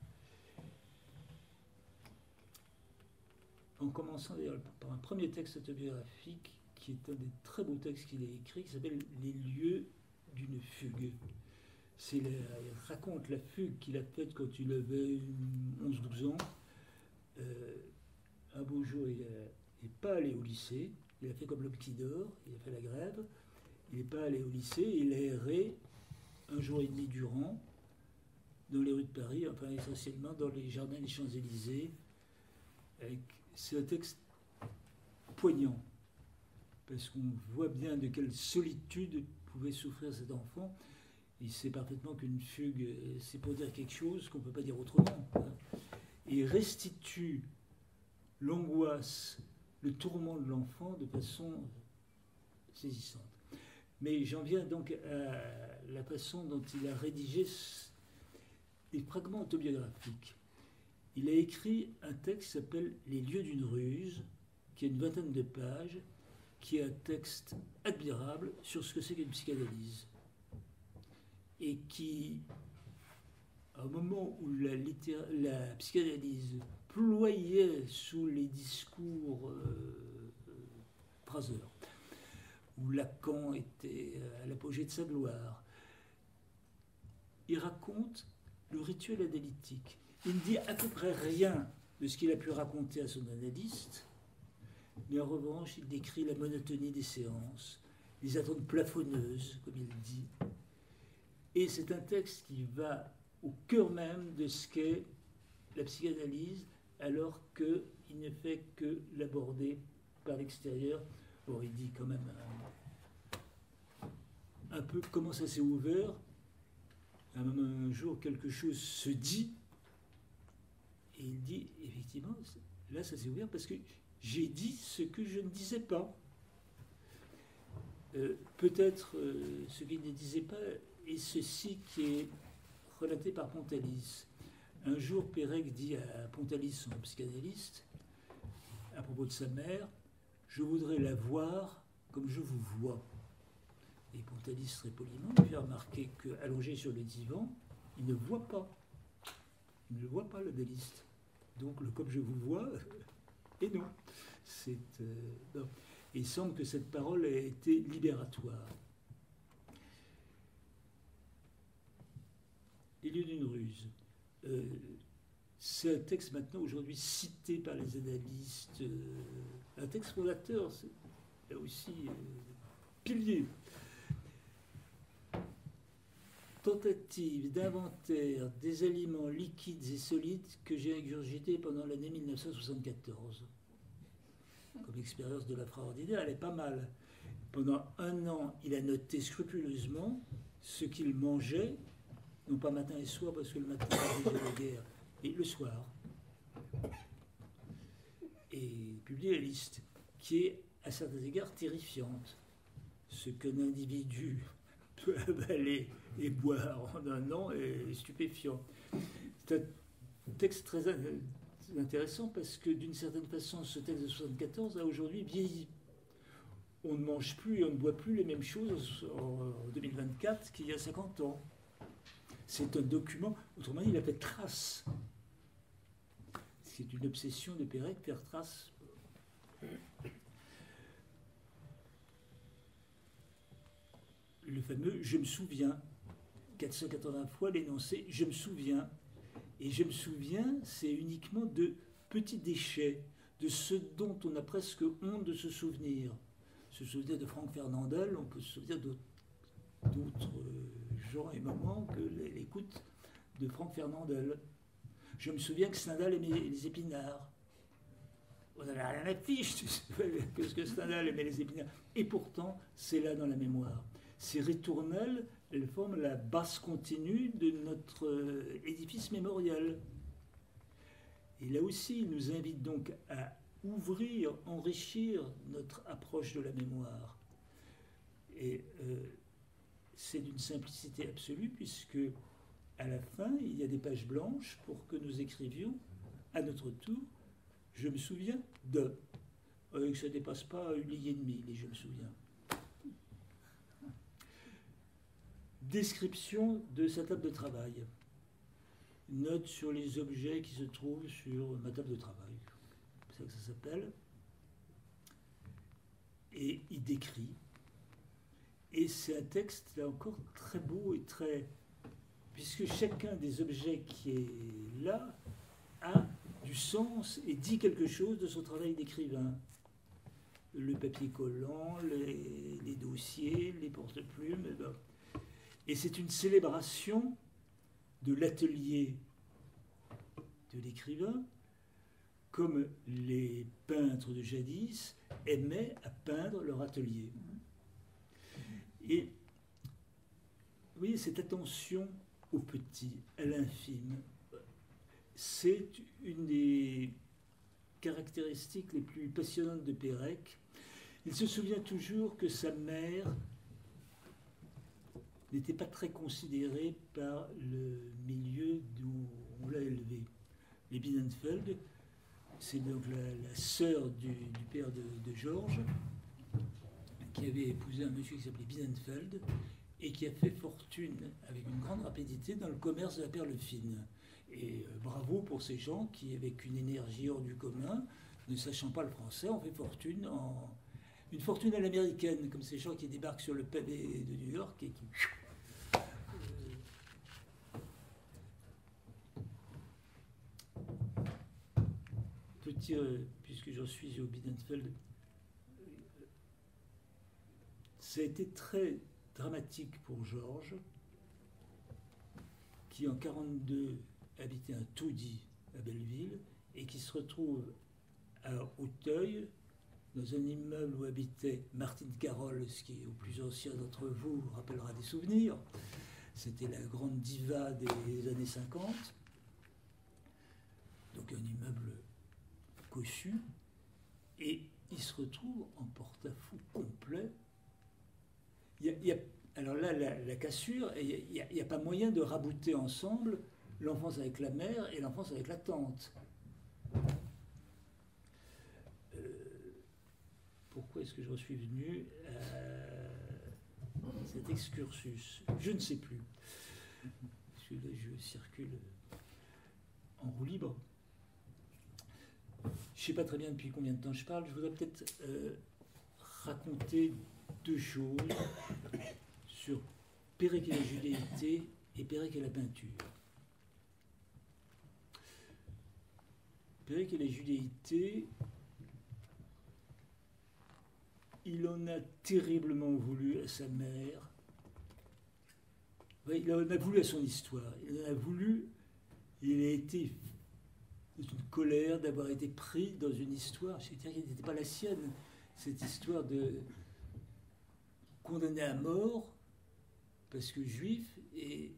En commençant d'ailleurs par un premier texte autobiographique, qui est un des très beaux textes qu'il a écrit, qui s'appelle « Les lieux d'une fugue ». C'est la, il raconte la fugue qu'il a faite quand il avait onze douze ans. Euh, un beau jour, il n'est pas allé au lycée. Il a fait comme l'homme qui dort. Il a fait la grève. Il n'est pas allé au lycée. Il a erré un jour et demi durant dans les rues de Paris, enfin essentiellement dans les jardins des Champs-Élysées. C'est un texte poignant, parce qu'on voit bien de quelle solitude pouvait souffrir cet enfant. Il sait parfaitement qu'une fugue, c'est pour dire quelque chose qu'on ne peut pas dire autrement. Et il restitue l'angoisse, le tourment de l'enfant de façon saisissante. Mais j'en viens donc à la façon dont il a rédigé des fragments autobiographiques. Il a écrit un texte qui s'appelle « Les lieux d'une ruse », qui a une vingtaine de pages, qui est un texte admirable sur ce que c'est qu'une psychanalyse. Et qui, au moment où la, la psychanalyse ployait sous les discours euh, phraseurs, où Lacan était à l'apogée de sa gloire, il raconte le rituel analytique. Il ne dit à peu près rien de ce qu'il a pu raconter à son analyste, mais en revanche, il décrit la monotonie des séances, les attentes plafonneuses, comme il dit. Et c'est un texte qui va au cœur même de ce qu'est la psychanalyse, alors qu'il ne fait que l'aborder par l'extérieur. Bon, il dit quand même un, un peu comment ça s'est ouvert. Un, un jour, quelque chose se dit, et il dit, effectivement, là, ça s'est ouvert parce que j'ai dit ce que je ne disais pas. Euh, peut-être euh, ce qu'il ne disait pas, et ceci qui est relaté par Pontalis. Un jour, Pérec dit à Pontalis, son psychanalyste, à propos de sa mère, « Je voudrais la voir comme je vous vois ». Et Pontalis, très poliment, lui fait remarquer qu'allongé sur le divan, il ne voit pas. Il ne voit pas l'analyste. Donc, le « comme je vous vois », et non. C'est, euh, non. Et il semble que cette parole ait été libératoire. Les lieux d'une ruse. Euh, c'est un texte maintenant aujourd'hui cité par les analystes, euh, un texte fondateur, là aussi euh, pilier. tentative d'inventaire des aliments liquides et solides que j'ai ingurgité pendant l'année mille neuf cent soixante-quatorze. Comme expérience de l'infraordinaire, elle est pas mal. Pendant un an, il a noté scrupuleusement ce qu'il mangeait, non pas matin et soir, parce que le matin, il faisait la guerre, et le soir. Et publié la liste, qui est à certains égards terrifiante. Ce qu'un individu peut avaler et boire en un an est stupéfiant. C'est un texte très intéressant parce que d'une certaine façon, ce texte de soixante-quatorze a aujourd'hui vieilli. On ne mange plus et on ne boit plus les mêmes choses en deux mille vingt-quatre qu'il y a cinquante ans. C'est un document, autrement dit, il a fait trace. C'est une obsession de Pérec, faire trace. Le fameux « je me souviens », quatre cent quatre-vingts fois l'énoncé « je me souviens ». Et « je me souviens », c'est uniquement de petits déchets, de ce dont on a presque honte de se souvenir. Se souvenir de Franck Fernandel, on peut se souvenir d'autres gens et moments que l'écoute de Franck Fernandel. Je me souviens que Stendhal aimait les épinards. On n'avait rien à fiche, parce que Stendhal aimait les épinards. Et pourtant, c'est là dans la mémoire. Ces ritournelles, elles forment la base continue de notre édifice mémorial. Et là aussi, il nous invite donc à ouvrir, enrichir notre approche de la mémoire. Et euh, c'est d'une simplicité absolue, puisque à la fin, il y a des pages blanches pour que nous écrivions, à notre tour, je me souviens de. Euh, que ça ne dépasse pas une ligne et demie, les je me souviens. Description de sa table de travail. Note sur les objets qui se trouvent sur ma table de travail. C'est ça que ça s'appelle. Et il décrit. Et c'est un texte, là encore, très beau et très... Puisque chacun des objets qui est là a du sens et dit quelque chose de son travail d'écrivain. Le papier collant, les, les dossiers, les porte-plumes, et ben. Et c'est une célébration de l'atelier de l'écrivain, comme les peintres de jadis aimaient à peindre leur atelier. Et vous voyez, cette attention au petit, à l'infime, c'est une des caractéristiques les plus passionnantes de Pérec. Il se souvient toujours que sa mère n'était pas très considérée par le milieu d'où on l'a élevé. Les Bienenfeld, c'est donc la, la sœur du, du père de, de Georges, qui avait épousé un monsieur qui s'appelait Bienenfeld, et qui a fait fortune avec une grande rapidité dans le commerce de la perle fine. Et euh, bravo pour ces gens qui, avec une énergie hors du commun, ne sachant pas le français, ont fait fortune en... une fortune à l'américaine, comme ces gens qui débarquent sur le pavé de New York et qui... Petit, euh, puisque j'en suis au Bienenfeld, ça a été très dramatique pour Georges, qui en quarante-deux habitait un taudis à Belleville et qui se retrouve à Auteuil, dans un immeuble où habitait Martine Carole, ce qui, aux plus anciens d'entre vous, rappellera des souvenirs. C'était la grande diva des années cinquante. Donc un immeuble cossu. Et il se retrouve en porte-à-faux complet. Il y a, il y a, alors là, la, la cassure, il n'y a, a pas moyen de rabouter ensemble l'enfance avec la mère et l'enfance avec la tante. Pourquoi est-ce que j'en suis venu à cet excursus? Je ne sais plus. Parce que là, je circule en roue libre. Je ne sais pas très bien depuis combien de temps je parle. Je voudrais peut-être euh, raconter deux choses sur Pérec et la judéité et Pérec et la peinture. Pérec et la judéité, il en a terriblement voulu à sa mère Il en a voulu à son histoire. Il en a voulu. Il a été dans une colère d'avoir été pris dans une histoire, c'est-à-dire qui n'était pas la sienne. Cette histoire de condamné à mort parce que juif et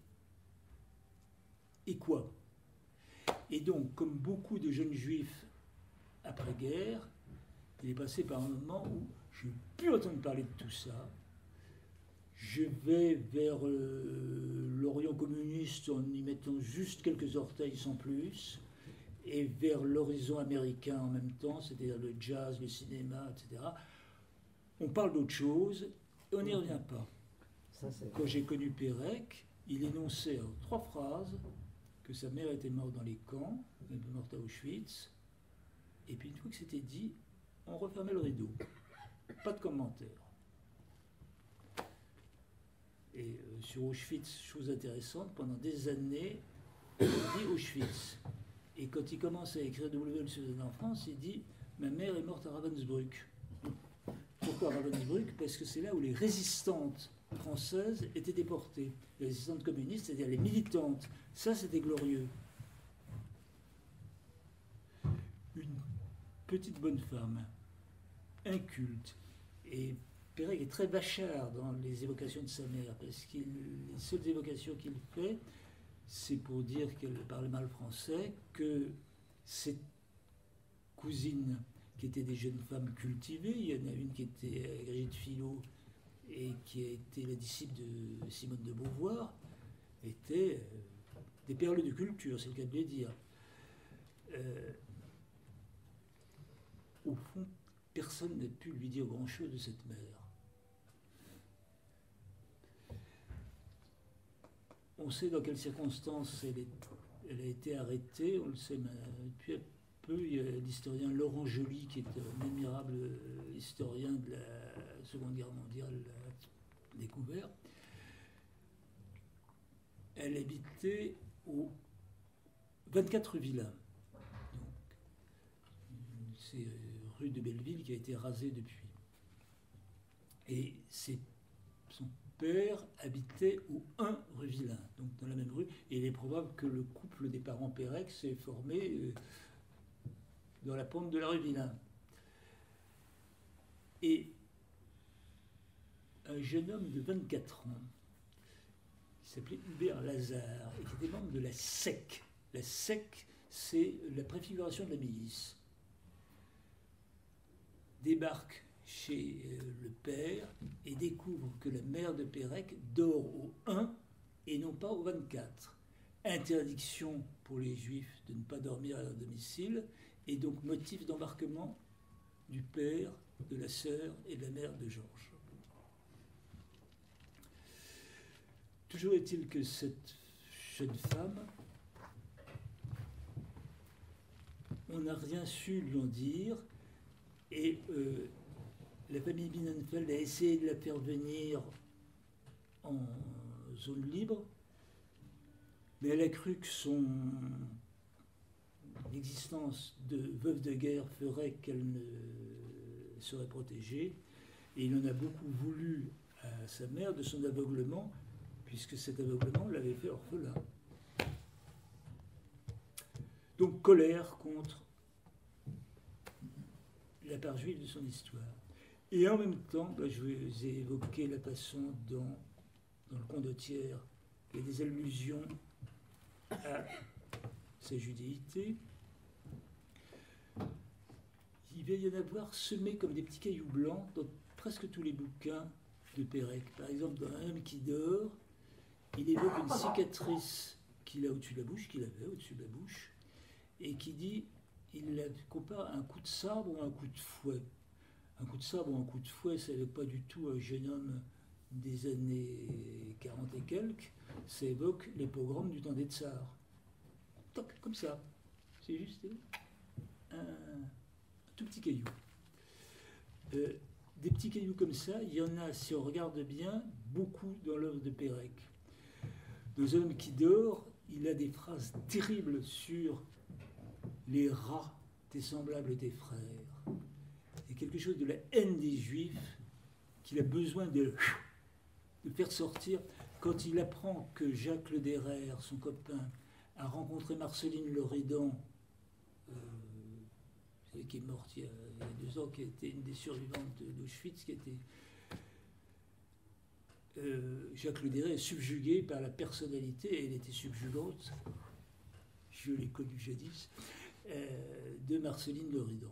et quoi? Et donc, comme beaucoup de jeunes juifs après-guerre, il est passé par un moment où je n'ai plus entendre parler de tout ça. Je vais vers euh, l'Orient communiste en y mettant juste quelques orteils sans plus, et vers l'horizon américain en même temps, c'est-à-dire le jazz, le cinéma, et cetera. On parle d'autre chose et on n'y revient pas. Ça, Quand j'ai connu Pérec, il énonçait en trois phrases que sa mère était morte dans les camps, elle était morte à Auschwitz, et puis une fois que c'était dit, on refermait le rideau. Pas de commentaires. Et euh, sur Auschwitz, chose intéressante, pendant des années, il dit Auschwitz. Et quand il commence à écrire W L Suzanne en France, il dit « Ma mère est morte à Ravensbrück ». Pourquoi Ravensbrück? Parce que c'est là où les résistantes françaises étaient déportées. Les résistantes communistes, c'est-à-dire les militantes. Ça, c'était glorieux. Une petite bonne femme, inculte, et Pérec est très bâchard dans les évocations de sa mère, parce que les seules évocations qu'il fait, c'est pour dire qu'elle parle mal français, que ses cousines, qui étaient des jeunes femmes cultivées, il y en a une qui était agrégée de philo et qui a été la disciple de Simone de Beauvoir, étaient euh, des perles de culture, c'est le cas de le dire. Euh, au fond, personne n'a pu lui dire grand-chose de cette mère. On sait dans quelles circonstances elle, est, elle a été arrêtée, on le sait depuis peu. Il y a l'historien Laurent Joly, qui est un admirable historien de la Seconde Guerre mondiale, l'a découvert. Elle habitait au vingt-quatre Villain. C'est rue de Belleville qui a été rasée depuis. Et c'est son père habitait au un rue Villain, donc dans la même rue. Et il est probable que le couple des parents Pérec s'est formé euh, dans la pente de la rue Villain. Et un jeune homme de vingt-quatre ans, qui s'appelait Hubert Lazare, et qui était membre de la S E C. La S E C, c'est la préfiguration de la milice. Débarque chez euh, le père et découvre que la mère de Pérec dort au un et non pas au vingt-quatre. Interdiction pour les juifs de ne pas dormir à leur domicile, et donc motif d'embarquement du père, de la sœur et de la mère de Georges. Toujours est-il que cette jeune femme, on n'a rien su lui en dire, et euh, la famille Bienenfeld a essayé de la faire venir en zone libre, mais elle a cru que son existence de veuve de guerre ferait qu'elle ne serait protégée, et il en a beaucoup voulu à sa mère de son aveuglement, puisque cet aveuglement l'avait fait orphelin. Donc colère contre la part juive de son histoire. Et en même temps, ben, je vous ai évoqué la façon dont, dans le Condottiere, il y a des allusions à sa judéité. Il va y en avoir semés comme des petits cailloux blancs dans presque tous les bouquins de Pérec. Par exemple, dans Un homme qui dort, il évoque une cicatrice qu'il a au-dessus de la bouche, qu'il avait au-dessus de la bouche, et qui dit, il la compare à un coup de sabre ou un coup de fouet. Un coup de sabre ou un coup de fouet, ça n'évoque pas du tout un jeune homme des années quarante et quelques, ça évoque les pogroms du temps des tsars. Toc, comme ça. C'est juste un, un tout petit caillou. Euh, des petits cailloux comme ça, il y en a, si on regarde bien, beaucoup dans l'œuvre de Pérec. Dans Un homme qui dort, il a des phrases terribles sur les rats, tes semblables, tes frères. C'est quelque chose de la haine des Juifs qu'il a besoin de de faire sortir, quand il apprend que Jacques Le Derrère, son copain, a rencontré Marceline Loridan, euh, qui est morte il y, a, il y a deux ans, qui était une des survivantes d'Auschwitz, qui était... Euh, Jacques Le Derrère est subjugué par la personnalité, et elle était subjugante, je l'ai connue jadis, euh, de Marceline Loridan.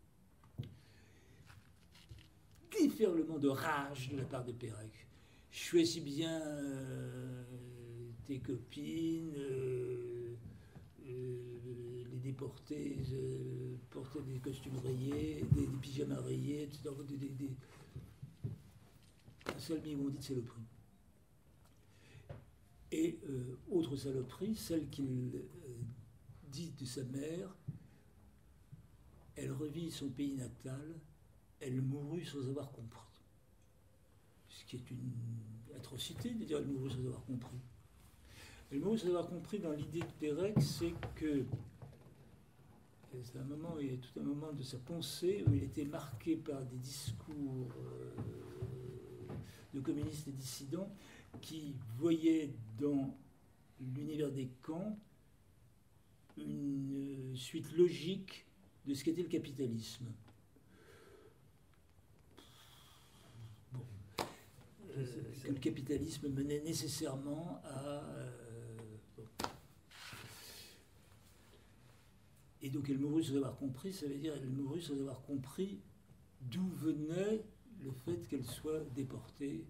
Déferlement de rage de la part de Pérec. Choisis bien euh, tes copines, euh, euh, les déportés euh, portaient des costumes rayés, des, des pyjamas rayés, et cetera. Des, des, des... Salmi, on dit de saloperie. Et euh, autre saloperie, celle qu'il euh, dit de sa mère, elle revit son pays natal, elle mourut sans avoir compris. Ce qui est une atrocité de dire elle mourut sans avoir compris. Elle mourut sans avoir compris dans l'idée de Pérec, c'est que c'est un moment, il y a tout un moment de sa pensée où il était marqué par des discours euh, de communistes et dissidents qui voyaient dans l'univers des camps une suite logique de ce qu'était le capitalisme. Bon. Euh, que le capitalisme menait nécessairement à... Euh, bon. Et donc elle mourut sans avoir compris, ça veut dire elle mourut sans avoir compris d'où venait le fait qu'elle soit déportée.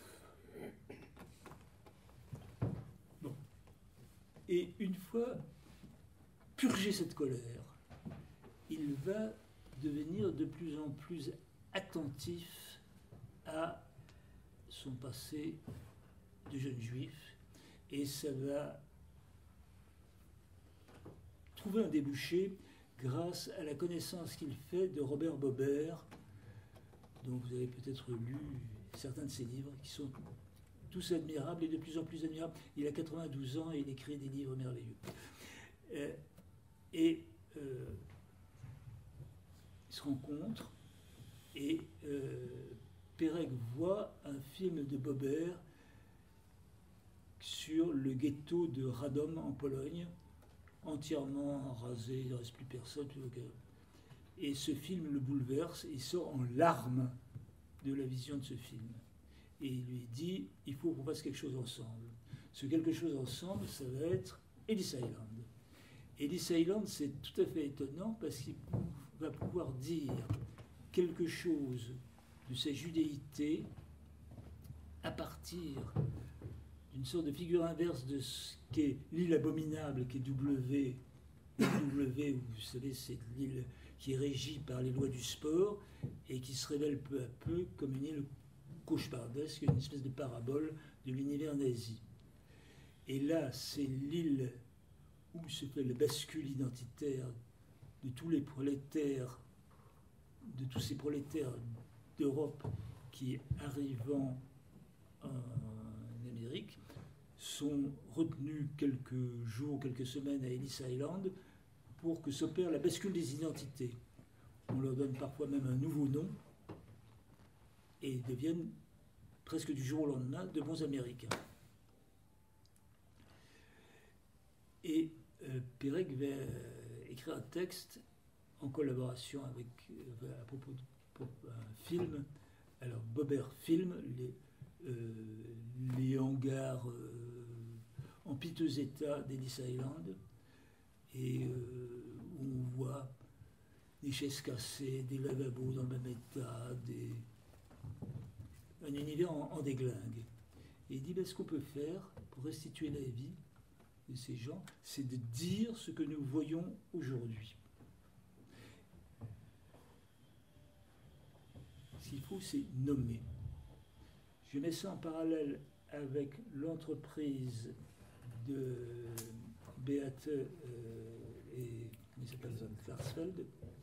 Bon. Et une fois purgé cette colère, il va devenir de plus en plus attentif à son passé de jeune juif, et ça va trouver un débouché grâce à la connaissance qu'il fait de Robert Bobert, dont vous avez peut-être lu certains de ses livres, qui sont tous admirables et de plus en plus admirables. Il a quatre-vingt-douze ans et il écrit des livres merveilleux. Euh, et euh, ils se rencontrent, et euh, Pérec voit un film de Bobert sur le ghetto de Radom en Pologne, entièrement rasé, il ne reste plus personne. Et ce film le bouleverse, il sort en larmes de la vision de ce film. Et il lui dit, il faut qu'on fasse quelque chose ensemble. Ce quelque chose ensemble, ça va être Ellis Island. Ellis Island, c'est tout à fait étonnant parce qu'il va pouvoir dire quelque chose de sa judéité à partir d'une sorte de figure inverse de ce qu'est l'île abominable, qui est W. W, vous savez, c'est l'île qui est régie par les lois du sport et qui se révèle peu à peu comme une île cauchemardesque, une espèce de parabole de l'univers nazi. Et là, c'est l'île où se fait le bascule identitaire de tous les prolétaires, de tous ces prolétaires d'Europe qui, arrivant en Amérique, sont retenus quelques jours, quelques semaines à Ellis Island pour que s'opère la bascule des identités. On leur donne parfois même un nouveau nom et ils deviennent presque du jour au lendemain de bons Américains. Et euh, Pérec va euh, écrire un texte en collaboration avec, euh, à propos de pour un film, alors Bobert filme les, euh, les hangars euh, en piteux état d'Ellis Island, et euh, on voit des chaises cassées, des lavabos dans le même état, des... un univers en, en déglingue. Et il dit, ben, ce qu'on peut faire pour restituer la vie de ces gens, c'est de dire ce que nous voyons aujourd'hui. Ce qu'il faut, c'est nommer. Je mets ça en parallèle avec l'entreprise de Beate euh, et Klarsfeld,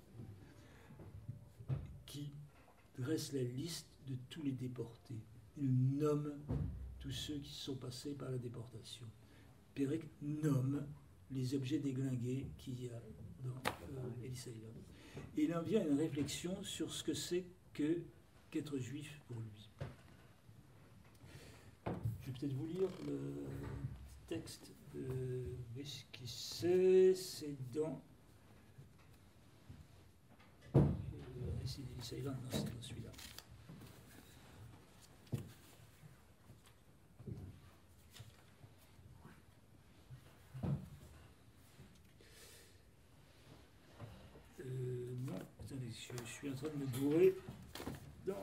qui dresse la liste de tous les déportés. Il nomme tous ceux qui sont passés par la déportation. Pérec nomme les objets déglingués qu'il y a dans euh, Ellis Island. Et il en vient à une réflexion sur ce que c'est que qu'être juif pour lui. vais peut-être vous lire le texte de... Oui, ce qui c'est, c'est dans... Euh, c'est c'est là, non, c'est dans celui-là. Euh, non, attendez, je, je suis en train de me bourrer dans...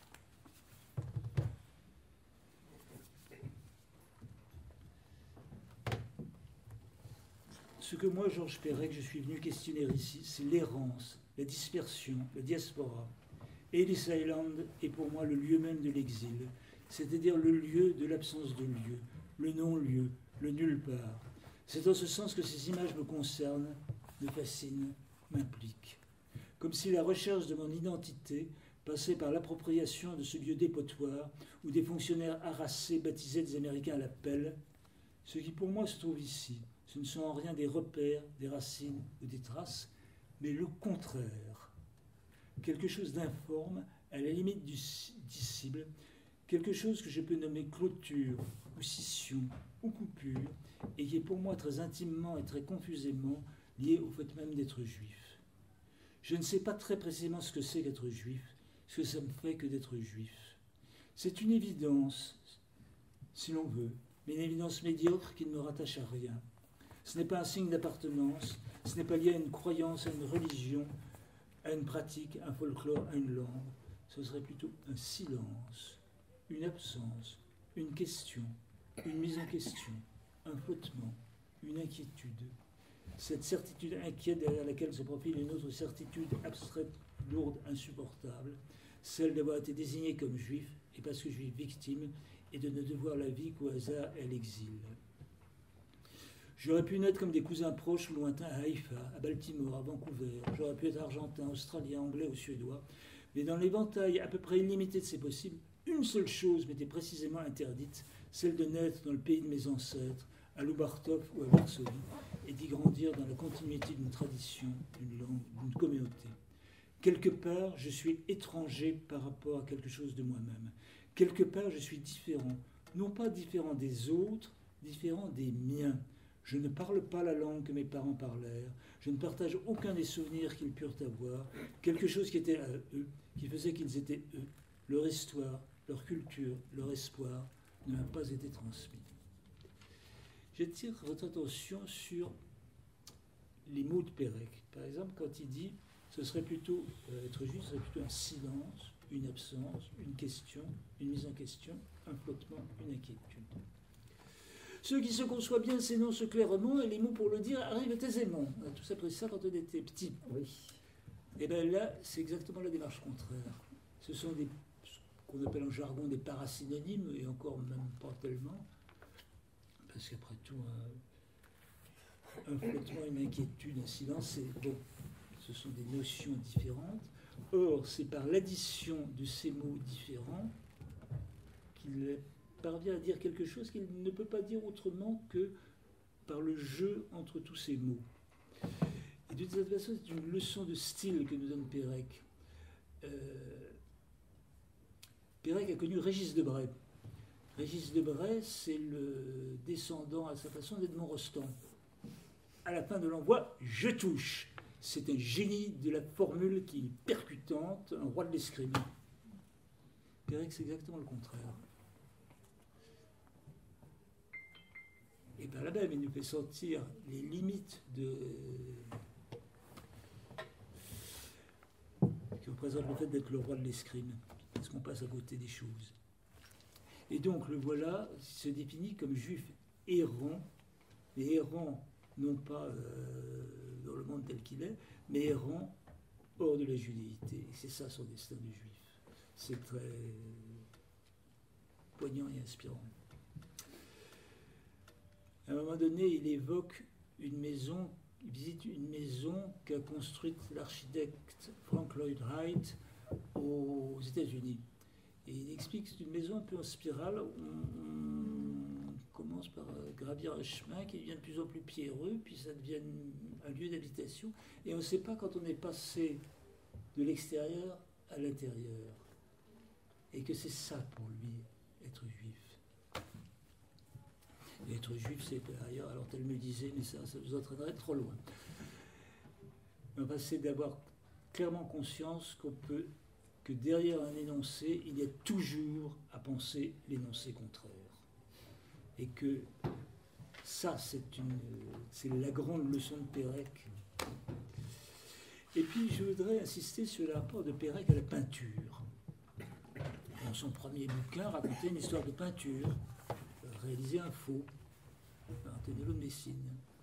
Ce que moi, Georges Perec, je suis venu questionner ici, c'est l'errance, la dispersion, la diaspora. Ellis Island est pour moi le lieu même de l'exil, c'est-à-dire le lieu de l'absence de lieu, le non-lieu, le nulle part. C'est en ce sens que ces images me concernent, me fascinent, m'impliquent. Comme si la recherche de mon identité passait par l'appropriation de ce lieu dépotoir où des fonctionnaires harassés baptisaient des Américains à la pelle. Ce qui pour moi se trouve ici, ce ne sont en rien des repères, des racines ou des traces, mais le contraire. Quelque chose d'informe, à la limite du dissible, quelque chose que je peux nommer clôture, ou scission, ou coupure, et qui est pour moi très intimement et très confusément lié au fait même d'être juif. Je ne sais pas très précisément ce que c'est qu'être juif, ce que ça me fait que d'être juif. C'est une évidence, si l'on veut, mais une évidence médiocre qui ne me rattache à rien. Ce n'est pas un signe d'appartenance, ce n'est pas lié à une croyance, à une religion, à une pratique, un folklore, à une langue. Ce serait plutôt un silence, une absence, une question, une mise en question, un flottement, une inquiétude. Cette certitude inquiète derrière laquelle se profile une autre certitude abstraite, lourde, insupportable, celle d'avoir été désigné comme juif, et parce que juif victime, et de ne devoir la vie qu'au hasard et à l'exil. J'aurais pu naître comme des cousins proches ou lointains à Haïfa, à Baltimore, à Vancouver. J'aurais pu être argentin, australien, anglais ou suédois. Mais dans l'éventail à peu près illimité de ces possibles, une seule chose m'était précisément interdite, celle de naître dans le pays de mes ancêtres, à Lubartov ou à Varsovie, et d'y grandir dans la continuité d'une tradition, d'une langue, d'une communauté. Quelque part, je suis étranger par rapport à quelque chose de moi-même. Quelque part, je suis différent. Non pas différent des autres, différent des miens. Je ne parle pas la langue que mes parents parlèrent. Je ne partage aucun des souvenirs qu'ils purent avoir. Quelque chose qui était à eux, qui faisait qu'ils étaient eux. Leur histoire, leur culture, leur espoir ne m'a pas été transmis. J'attire votre attention sur les mots de Perec. Par exemple, quand il dit ce serait plutôt, euh, être juif, ce serait plutôt un silence, une absence, une question, une mise en question, un flottement, une inquiétude. Ceux qui se conçoivent bien s'énoncent clairement et les mots pour le dire arrivent aisément. On a tous appris ça quand on était petit. Oui. Et bien là, c'est exactement la démarche contraire. Ce sont des, ce qu'on appelle en jargon des parasynonymes, et encore même pas tellement, parce qu'après tout, un, un flottement, une inquiétude, un silence, c'est bon. Ce sont des notions différentes. Or, c'est par l'addition de ces mots différents qu'il parvient à dire quelque chose qu'il ne peut pas dire autrement que par le jeu entre tous ces mots. Et d'une certaine façon, c'est une leçon de style que nous donne Perec. Euh, Perec a connu Régis Debray. Régis Debray, c'est le descendant à sa façon d'Edmond Rostand. À la fin de l'envoi, je touche. C'est un génie de la formule qui est percutante, un roi de l'escrime. Perec, c'est exactement le contraire. Et par là même, il nous fait sentir les limites de... qui représentent le fait d'être le roi de l'escrime, parce qu'on passe à côté des choses. Et donc, le voilà se définit comme juif errant, mais errant non pas euh, dans le monde tel qu'il est, mais errant hors de la judéité. Et c'est ça son destin de juif. C'est très poignant et inspirant. À un moment donné, il évoque une maison, il visite une maison qu'a construite l'architecte Frank Lloyd Wright aux États-Unis. Et il explique que c'est une maison un peu en spirale. On, on commence par gravir un chemin qui devient de plus en plus pierreux, puis ça devient un lieu d'habitation. Et on ne sait pas quand on est passé de l'extérieur à l'intérieur. Et que c'est ça pour lui, être juif. Être juif, c'est ailleurs. Alors elle me disait, mais ça, ça vous entraînerait trop loin. Enfin, c'est d'avoir clairement conscience qu'on peut, que derrière un énoncé, il y a toujours à penser l'énoncé contraire. Et que ça, c'est une, c'est la grande leçon de Pérec. Et puis, je voudrais insister sur le rapport de Pérec à la peinture. Dans son premier bouquin, racontait une histoire de peinture, réaliser un faux, par Antonello de Messine.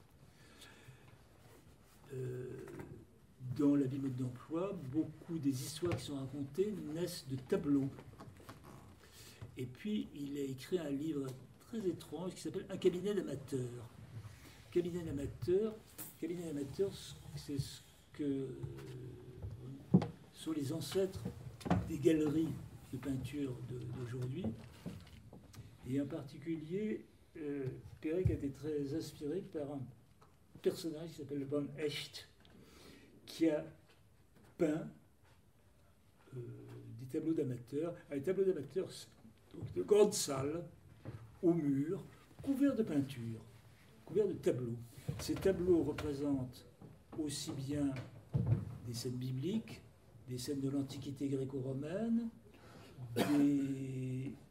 Euh, dans la vie mode d'emploi, beaucoup des histoires qui sont racontées naissent de tableaux. Et puis, il a écrit un livre très étrange qui s'appelle Un cabinet d'amateurs. Cabinet d'amateurs, cabinet d'amateurs, c'est ce que sont les ancêtres des galeries de peinture d'aujourd'hui. Et en particulier, euh, Pérec a été très inspiré par un personnage qui s'appelle Van Echt, qui a peint euh, des tableaux d'amateurs. Les tableaux d'amateurs, donc de grandes salles, au mur, couverts de peinture, couverts de tableaux. Ces tableaux représentent aussi bien des scènes bibliques, des scènes de l'Antiquité gréco-romaine, des...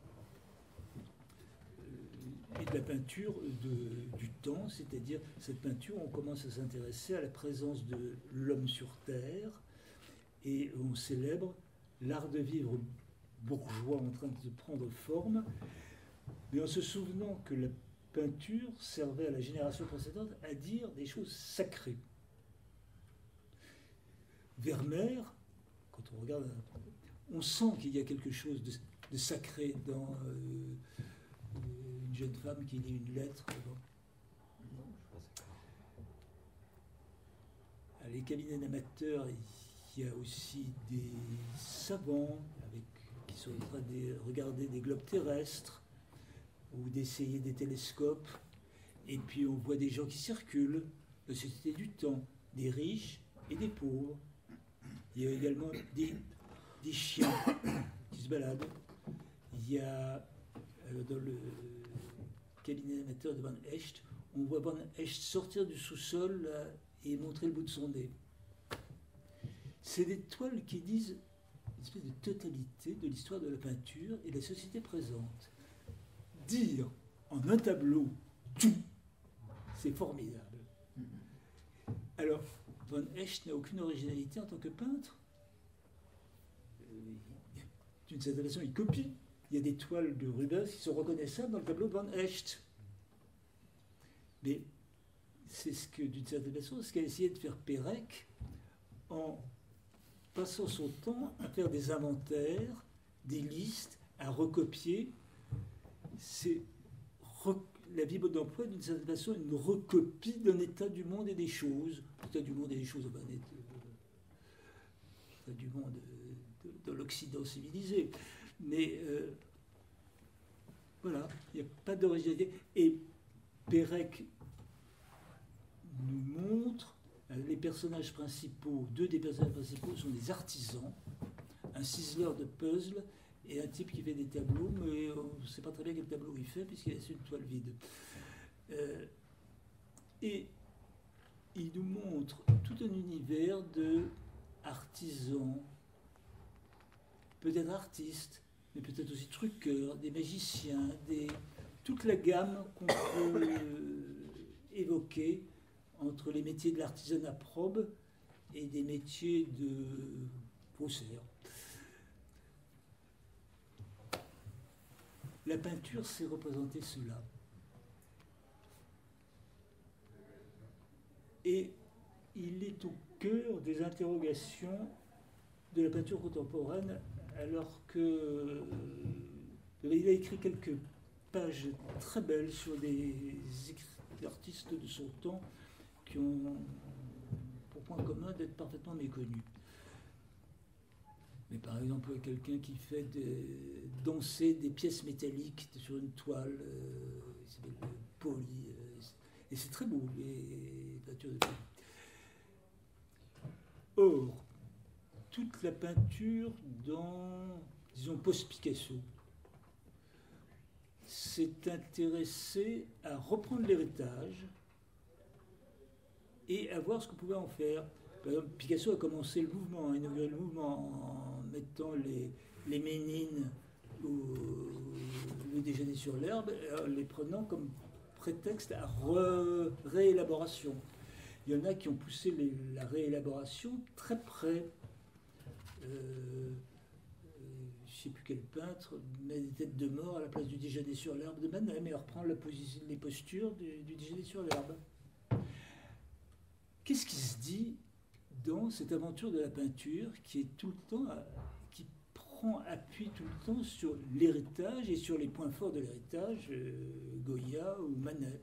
et de la peinture de, du temps, c'est-à-dire cette peinture, on commence à s'intéresser à la présence de l'homme sur Terre, et on célèbre l'art de vivre bourgeois en train de prendre forme, mais en se souvenant que la peinture servait à la génération précédente à dire des choses sacrées. Vermeer, quand on regarde, on sent qu'il y a quelque chose de, de sacré dans euh, une jeune femme qui lit une lettre. À les cabinets d'amateurs, il y a aussi des savants avec, qui sont en train de regarder des globes terrestres ou d'essayer des télescopes. Et puis on voit des gens qui circulent, la société du temps, des riches et des pauvres. Il y a également des, des chiens qui se baladent. Il y a, euh, dans le cabinet amateur de Van Echt, on voit Van Echt sortir du sous-sol là, et montrer le bout de son nez. C'est des toiles qui disent une espèce de totalité de l'histoire de la peinture et de la société présente. Dire en un tableau tout, c'est formidable. Alors, Van Echt n'a aucune originalité en tant que peintre. D'une certaine façon, il copie. Il y a des toiles de Rubens qui sont reconnaissables dans le tableau de Van Echt. Mais c'est ce que, d'une certaine façon, ce qu'a essayé de faire Pérec en passant son temps à faire des inventaires, des listes, à recopier. C'est la vie mode d'emploi, d'une certaine façon, une recopie d'un état du monde et des choses. L'état du monde et des choses, enfin, l'état du monde de, de, de l'Occident civilisé. Mais euh, voilà, il n'y a pas d'originalité. Et Pérec nous montre les personnages principaux, deux des personnages principaux sont des artisans, un ciseleur de puzzles et un type qui fait des tableaux, mais on ne sait pas très bien quel tableau il fait puisqu'il laisse une toile vide. Euh, et il nous montre tout un univers de artisans, peut-être artistes, mais peut-être aussi truqueurs, des magiciens, des, toute la gamme qu'on peut euh, évoquer entre les métiers de l'artisanat probe et des métiers de faussaires. La peinture, c'est représenter cela. Et il est au cœur des interrogations de la peinture contemporaine, alors que euh, il a écrit quelques pages très belles sur des artistes de son temps qui ont pour point commun d'être parfaitement méconnus. Mais par exemple, quelqu'un qui fait des, danser des pièces métalliques sur une toile, euh, il s'appelle Poli, euh, et c'est très beau, les peintures de Poli. Or, toute la peinture dans, disons, post-Picasso, s'est intéressé à reprendre l'héritage et à voir ce qu'on pouvait en faire. Par exemple, Picasso a commencé le mouvement, a inauguré le mouvement en mettant les, les Ménines au, le déjeuner sur l'herbe, en les prenant comme prétexte à re, réélaboration. Il y en a qui ont poussé les, la réélaboration très près. Euh, je ne sais plus quel peintre met des têtes de mort à la place du déjeuner sur l'herbe de Manet, mais reprend la position, les postures du, du déjeuner sur l'herbe. Qu'est-ce qui se dit dans cette aventure de la peinture qui est tout le temps, qui prend appui tout le temps sur l'héritage et sur les points forts de l'héritage, euh, Goya ou Manet?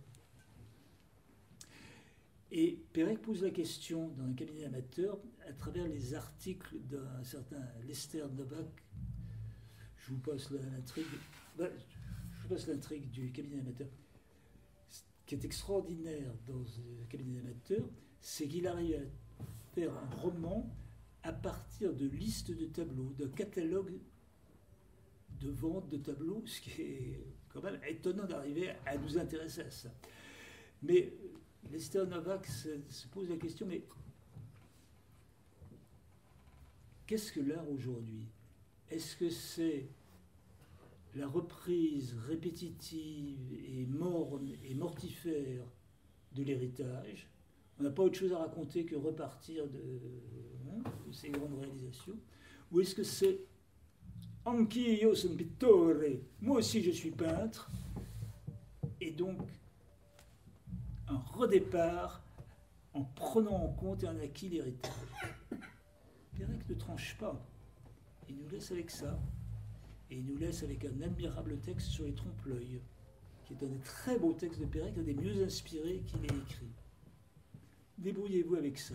Et Pérec pose la question dans un cabinet amateur à travers les articles d'un certain Lester Novak. Je vous passe l'intrigue. Ben, je vous passe l'intrigue du cabinet amateur. Ce qui est extraordinaire dans le cabinet amateur, c'est qu'il arrive à faire un roman à partir de listes de tableaux, d'un catalogue de vente de tableaux, ce qui est quand même étonnant d'arriver à nous intéresser à ça. Mais Lester Novak se, se pose la question, mais qu'est-ce que l'art aujourd'hui? Est-ce que c'est la reprise répétitive et morne et mortifère de l'héritage? On n'a pas autre chose à raconter que repartir de, hein, de ces grandes réalisations. Ou est-ce que c'est Anch'io sono pittore, moi aussi je suis peintre, et donc un redépart en prenant en compte et en acquis l'héritage? Pérec ne tranche pas. Il nous laisse avec ça. Et il nous laisse avec un admirable texte sur les trompe-l'œil, qui est un des très beaux textes de Pérec, un des mieux inspirés qu'il ait écrit. Débrouillez-vous avec ça.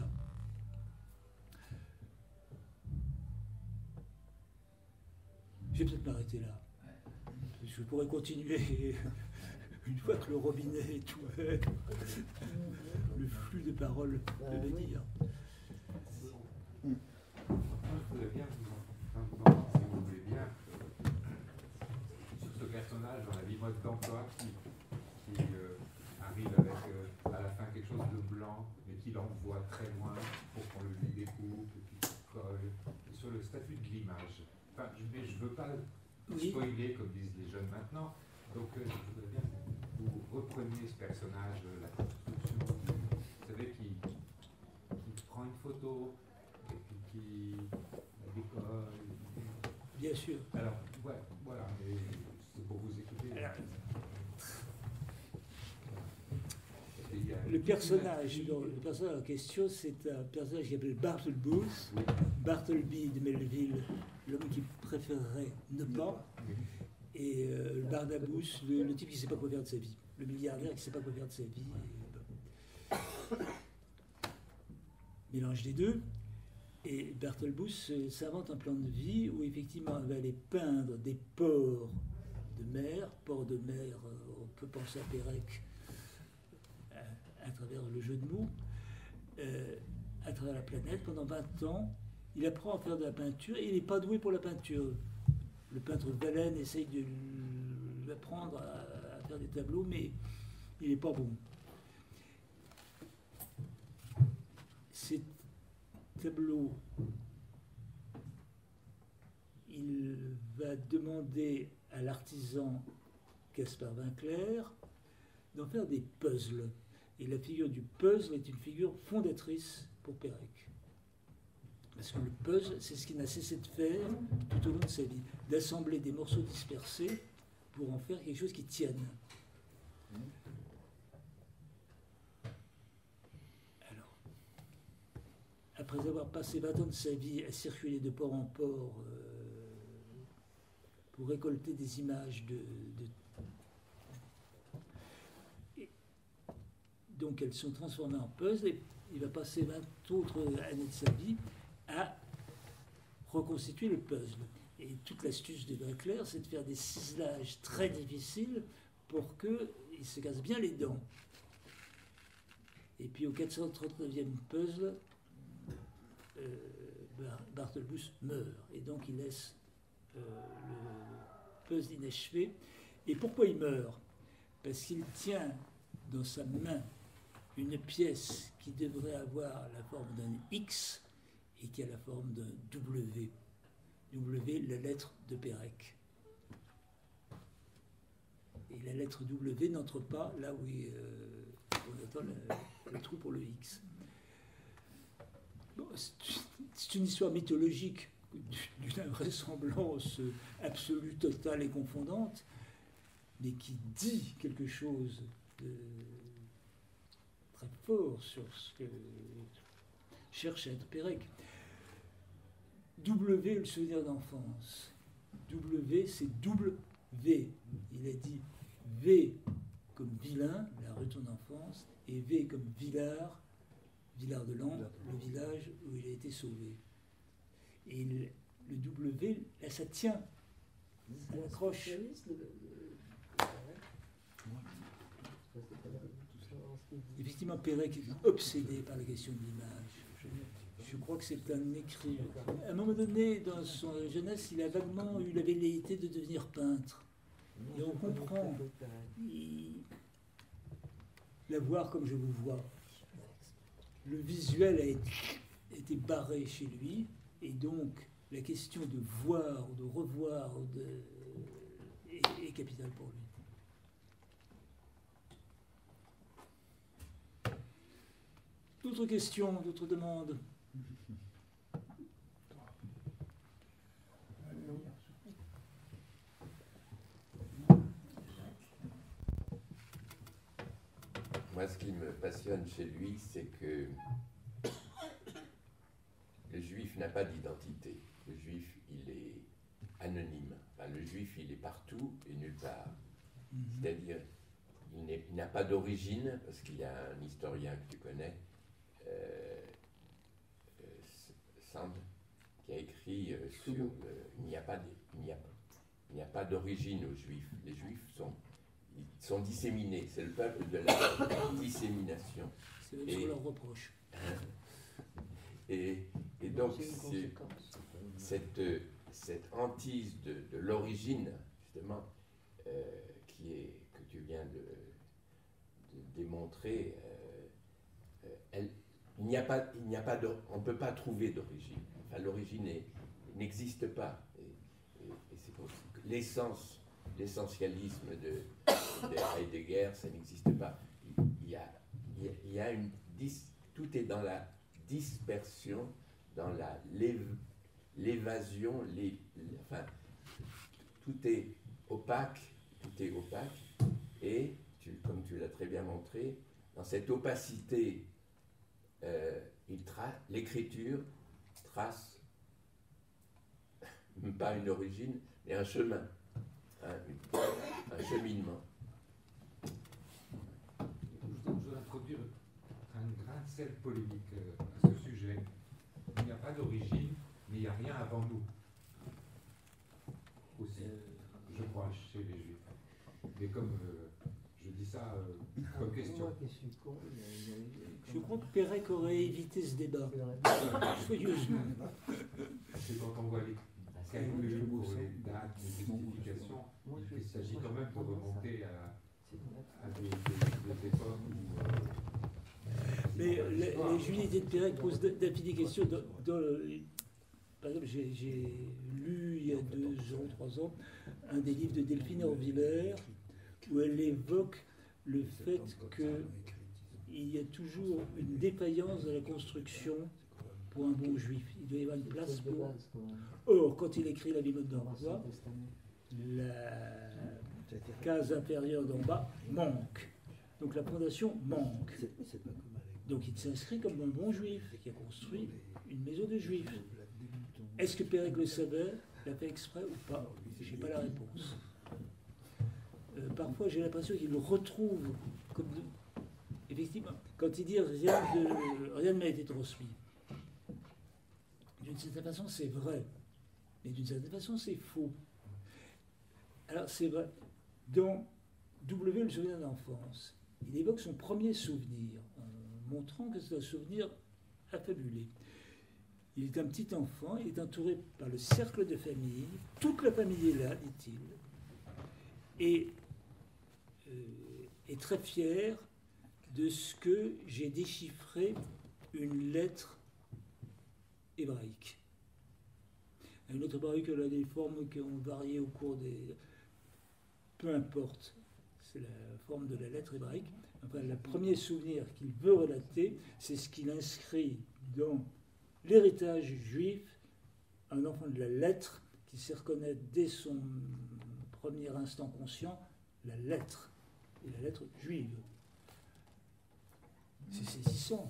Je vais peut-être m'arrêter là. Je pourrais continuer une fois que le robinet est ouvert, le flux de paroles de le dire. Je voudrais bien vous entendre, si vous voulez bien, sur ce personnage dans la vie mode d'emploi qui, qui euh, arrive avec euh, à la fin quelque chose de blanc, mais qui l'envoie très loin pour qu'on le lui découpe, et puis colle, sur le statut de l'image. Enfin, je, mais je ne veux pas Oui. spoiler comme disent les jeunes maintenant, donc euh, je voudrais bien que vous repreniez ce personnage, euh, la construction, vous savez, qui, qui prend une photo, et puis qui la décolle. Bien sûr. Alors, ouais, voilà, et c'est pour vous écouter. Alors, Et il y a le personnage, toute une dont- le personnage en question, c'est un personnage qui s'appelle Bartlebooth, Oui. Bartleby de Melville, l'homme qui préférerait ne pas, Oui. et euh, Barnabous, le, le type qui ne sait pas quoi faire de sa vie, le milliardaire qui ne sait pas quoi faire de sa vie. Et, bon. Mélange des deux. Et Bartlebooth euh, s'invente un plan de vie où effectivement elle va aller peindre des ports de mer, ports de mer, euh, on peut penser à Pérec à, à travers le jeu de mots, euh, à travers la planète pendant vingt ans. Il apprend à faire de la peinture et il n'est pas doué pour la peinture. Le peintre Valen essaye de lui apprendre à, à faire des tableaux, mais il n'est pas bon. Ces tableaux, il va demander à l'artisan Caspar Vinclair d'en faire des puzzles. Et la figure du puzzle est une figure fondatrice pour Pérec. Parce que le puzzle, c'est ce qu'il n'a cessé de faire tout au long de sa vie, d'assembler des morceaux dispersés pour en faire quelque chose qui tienne. Alors, après avoir passé vingt ans de sa vie à circuler de port en port euh, pour récolter des images de, de et donc elles sont transformées en puzzles, et il va passer vingt autres années de sa vie à reconstituer le puzzle. Et toute l'astuce de Vinclair, c'est de faire des ciselages très difficiles pour qu'il se casse bien les dents. Et puis au quatre cent trente-neuvième puzzle, euh, Bartlebooth meurt. Et donc il laisse euh, le puzzle inachevé. Et pourquoi il meurt? Parce qu'il tient dans sa main une pièce qui devrait avoir la forme d'un X et qui a la forme d'un W. W, la lettre de Pérec. Et la lettre W n'entre pas là où est, euh, on attend le, le trou pour le X. Bon, c'est une histoire mythologique d'une invraisemblance absolue, totale et confondante, mais qui dit quelque chose de très fort sur ce que cherche à être Pérec. W, le souvenir d'enfance. W, c'est double V. Il a dit V comme vilain, la rue de son enfance, et V comme Villard, Villard de Lans, le village où il a été sauvé. Et le, le W, là, ça tient, ça accroche. Effectivement, Pérec est obsédé par la question de l'image. Je crois que c'est un écrivain. À un moment donné, dans son jeunesse, il a vaguement eu la velléité de devenir peintre. Et on comprend. Il... La voir comme je vous vois. Le visuel a été, a été barré chez lui, et donc la question de voir, de revoir, de... est, est capitale pour lui. D'autres questions, d'autres demandes? Moi, ce qui me passionne chez lui, c'est que le juif n'a pas d'identité. Le juif, il est anonyme. Enfin, le juif, il est partout et nulle part. C'est-à-dire, il n'a pas d'origine, parce qu'il y a un historien que tu connais, euh, euh, Sand, qui a écrit euh, sur le, il n'y a pas de, il n'y a, il n'y a pas d'origine aux juifs. Les juifs sont Ils sont disséminés, c'est le peuple de la dissémination. C'est même ce qu'on leur reproche. Et, et donc, c'est cette, cette hantise de, de l'origine, justement, euh, qui est, que tu viens de, de démontrer, euh, elle, il n'y a pas, il n'y a pas de, on ne peut pas trouver d'origine. Enfin, l'origine n'existe pas. Et, et, et c'est pour ça que l'essence, l'essentialisme de de Heidegger, ça n'existe pas. Il y a, il y a, il y a une dis, tout est dans la dispersion, dans la l'évasion, les, les, enfin, tout est opaque, tout est opaque, et tu, comme tu l'as très bien montré, dans cette opacité, euh, il tra, l'écriture trace pas une origine, mais un chemin, un, un cheminement. Je voudrais introduire un grain de sel polémique à ce sujet. Il n'y a pas d'origine, mais il n'y a rien avant nous. Aussi, je crois, chez les Juifs. Mais comme euh, je dis ça euh, comme question. Je crois que Pérec aurait évité ce débat. Soyeusement. C'est quand on voit les calculs pour les dates, les justifications, il s'agit quand même de remonter à, à des, des, des époques où... Euh, Mais les, les Juillités de Pérec posent d'infinies questions. Dans, dans le, par exemple, j'ai, j'ai lu il y a deux ans, trois ans, un des livres de Delphine Orviller, où elle évoque le fait qu'il y a toujours une défaillance de la construction pour un bon juif. Il doit y avoir une place pour... Or, quand il écrit la Bimote d'Emploi, la case inférieure d'en bas manque. Donc la fondation manque. Donc il s'inscrit comme un bon juif qui a construit une maison de juifs. Est-ce que Pérec le savait, l'a fait exprès ou pas? Je n'ai pas la réponse. Euh, parfois j'ai l'impression qu'il le retrouve comme de... Effectivement, quand il dit rien, de... rien ne m'a été transmis. D'une certaine façon, c'est vrai. Mais d'une certaine façon, c'est faux. Alors, c'est vrai. Dans W, le souvenir d'enfance, il évoque son premier souvenir, en montrant que c'est un souvenir affabulé. Il est un petit enfant, il est entouré par le cercle de famille. Toute la famille est là, dit-il. et euh, est très fier de ce que j'ai déchiffré une lettre hébraïque. Une lettre hébraïque, elle a des formes qui ont varié au cours des... Peu importe, c'est la forme de la lettre hébraïque. Enfin, le premier souvenir qu'il veut relater, c'est ce qu'il inscrit dans l'héritage juif, un enfant de la lettre qui sait reconnaître dès son premier instant conscient la lettre, et la lettre juive. C'est saisissant.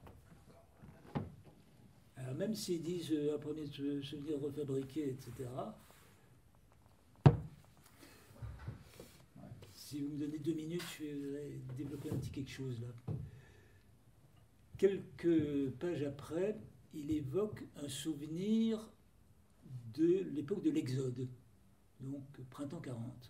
Alors même s'ils disent euh, un premier souvenir refabriqué, et cetera, si vous me donnez deux minutes, je vais développer un petit quelque chose là. Quelques pages après, il évoque un souvenir de l'époque de l'Exode, donc printemps quarante.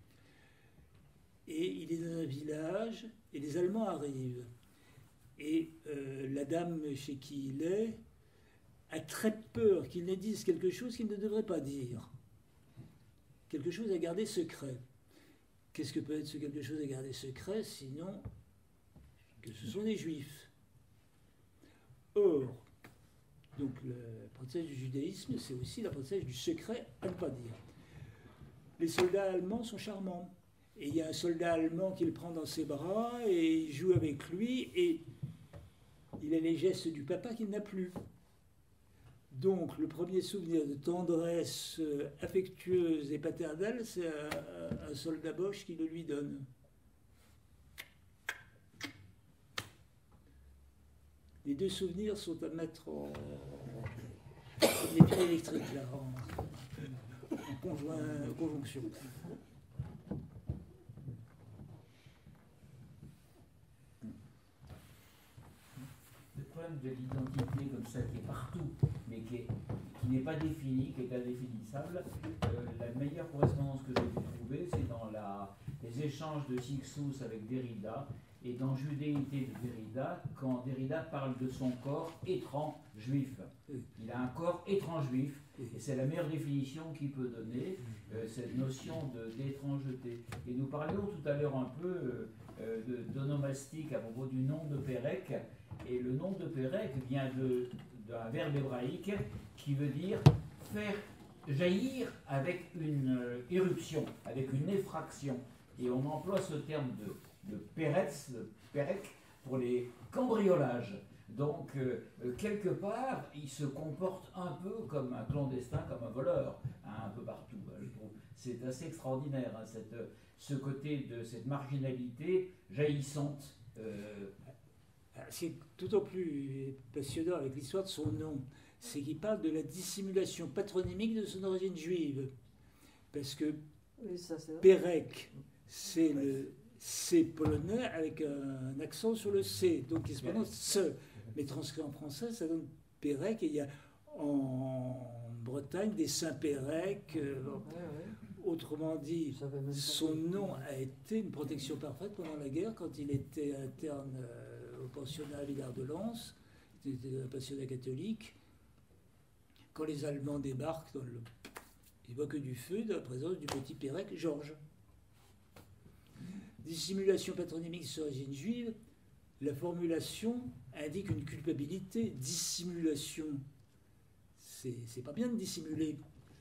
Et il est dans un village, et les Allemands arrivent. Et euh, la dame chez qui il est a très peur qu'il ne dise quelque chose qu'il ne devrait pas dire. Quelque chose à garder secret. Qu'est-ce que peut être ce quelque chose à garder secret, sinon que ce sont des Juifs. Or, donc l'apprentissage du judaïsme, c'est aussi l'apprentissage du secret à ne pas dire. Les soldats allemands sont charmants. Et il y a un soldat allemand qui le prend dans ses bras et il joue avec lui et il a les gestes du papa qu'il n'a plus. Donc le premier souvenir de tendresse affectueuse et paternelle, c'est un, un soldat Boche qui le lui donne. Les deux souvenirs sont à mettre en, en épi électrique, là, en, en conjoint, en conjonction. Le problème de l'identité comme ça qui est partout, mais qui est, qui n'est pas définie, qui est indéfinissable, euh, la meilleure correspondance que j'ai pu trouver, c'est dans la, les échanges de Sixous avec Derrida, et dans Judéité de Derrida, quand Derrida parle de son corps étrange juif. Il a un corps étrange juif, et c'est la meilleure définition qu'il peut donner, euh, cette notion d'étrangeté. Et nous parlions tout à l'heure un peu euh, d'onomastique à propos du nom de Pérec, et le nom de Pérec vient d'un verbe hébraïque qui veut dire faire jaillir avec une euh, éruption, avec une effraction. Et on emploie ce terme de, de Péretz, de Pérec, pour les cambriolages. Donc, euh, quelque part, il se comporte un peu comme un clandestin, comme un voleur, hein, un peu partout. Je trouve. C'est assez extraordinaire, hein, cette, ce côté de cette marginalité jaillissante. Euh, Ce qui est d'autant plus passionnant avec l'histoire de son nom, c'est qu'il parle de la dissimulation patronymique de son origine juive. Parce que oui, ça, Pérec, c'est le C polonais avec un accent sur le C, donc il se prononce ce. Mais transcrit en français, ça donne Pérec, et il y a en Bretagne des Saint-Pérec. Euh, ouais, ouais. Autrement dit, son nom a été une protection parfaite pendant la guerre, quand il était interne euh, au pensionnat à Villard-de-Lans, il était un pensionnat catholique. Quand les Allemands débarquent, dans le... ils voient que du feu, de la présence du petit Pérec, Georges. Dissimulation patronymique sur l'origine juive, la formulation indique une culpabilité. Dissimulation, c'est pas bien de dissimuler.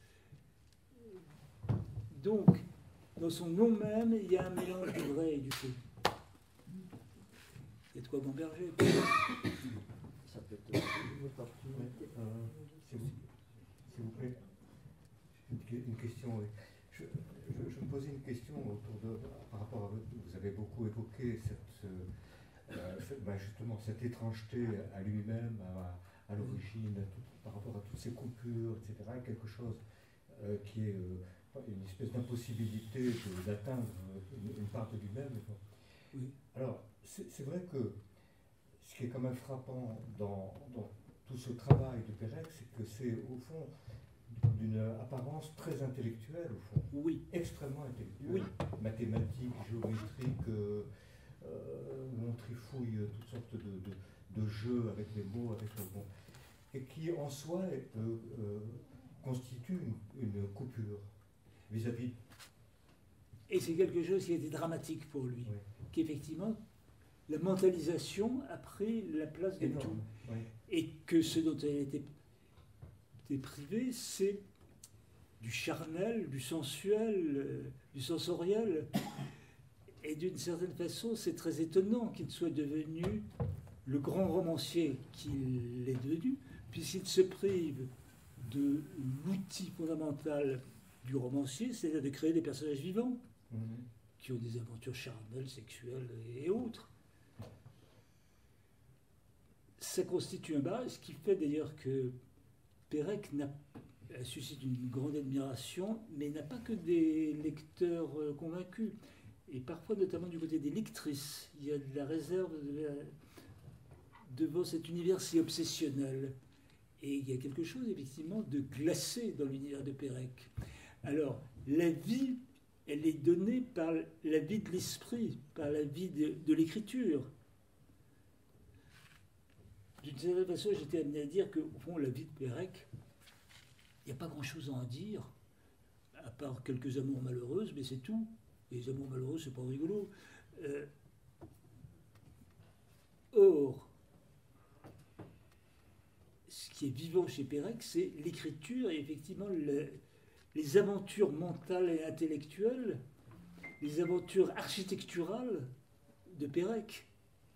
Donc, dans son nom même, il y a un mélange du vrai et du faux. Il y a de quoi gamberger. Ça peut être partout. Euh, S'il vous, vous plaît, une question. Oui. Je, je, je me posais une question autour de, par rapport à votre, vous avez beaucoup évoqué cette, euh, cette, ben justement cette étrangeté à lui-même, à, à l'origine, par rapport à toutes ces coupures, et cetera. Quelque chose euh, qui est euh, une espèce d'impossibilité d'atteindre une, une part de lui-même. Oui. Alors, c'est vrai que ce qui est quand même frappant dans, dans tout ce travail de Pérec, c'est que c'est au fond d'une apparence très intellectuelle, au fond. Oui. Extrêmement intellectuelle. Oui. Mathématiques, géométriques, euh, euh, où on trifouille toutes sortes de, de, de jeux avec les mots, avec le bon. Et qui en soi euh, euh, constitue une, une coupure vis-à-vis Et c'est quelque chose qui a été dramatique pour lui, Oui. qu'effectivement, la mentalisation a pris la place de Énorme, tout. oui. Et que ce dont elle était, était privée, c'est du charnel, du sensuel, euh, du sensoriel. Et d'une certaine façon, c'est très étonnant qu'il soit devenu le grand romancier qu'il est devenu, puisqu'il se prive de l'outil fondamental du romancier, c'est-à-dire de créer des personnages vivants, Mhm. qui ont des aventures charnelles, sexuelles et autres. Ça constitue un barrage, ce qui fait d'ailleurs que Pérec n'a, suscite une grande admiration, mais n'a pas que des lecteurs euh, convaincus. Et parfois, notamment du côté des lectrices, il y a de la réserve de la- devant cet univers si obsessionnel. Et il y a quelque chose, effectivement, de glacé dans l'univers de Pérec. Alors, la vie, elle est donnée par la vie de l'esprit, par la vie de, de l'écriture. D'une certaine façon, j'étais amené à dire qu'au fond, la vie de Pérec, il n'y a pas grand-chose à en dire, à part quelques amours malheureuses, mais c'est tout. Et les amours malheureux, c'est pas rigolo. Euh, or, ce qui est vivant chez Pérec, c'est l'écriture et effectivement le, les aventures mentales et intellectuelles, les aventures architecturales de Pérec.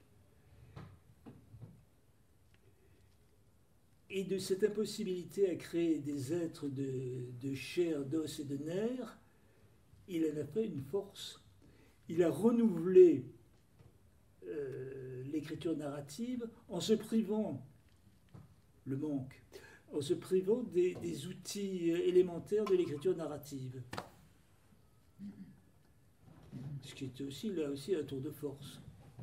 Et de cette impossibilité à créer des êtres de, de chair, d'os et de nerfs, il en a fait une force. Il a renouvelé euh, l'écriture narrative en se privant, le manque, en se privant des, des outils élémentaires de l'écriture narrative. Ce qui était aussi là aussi un tour de force.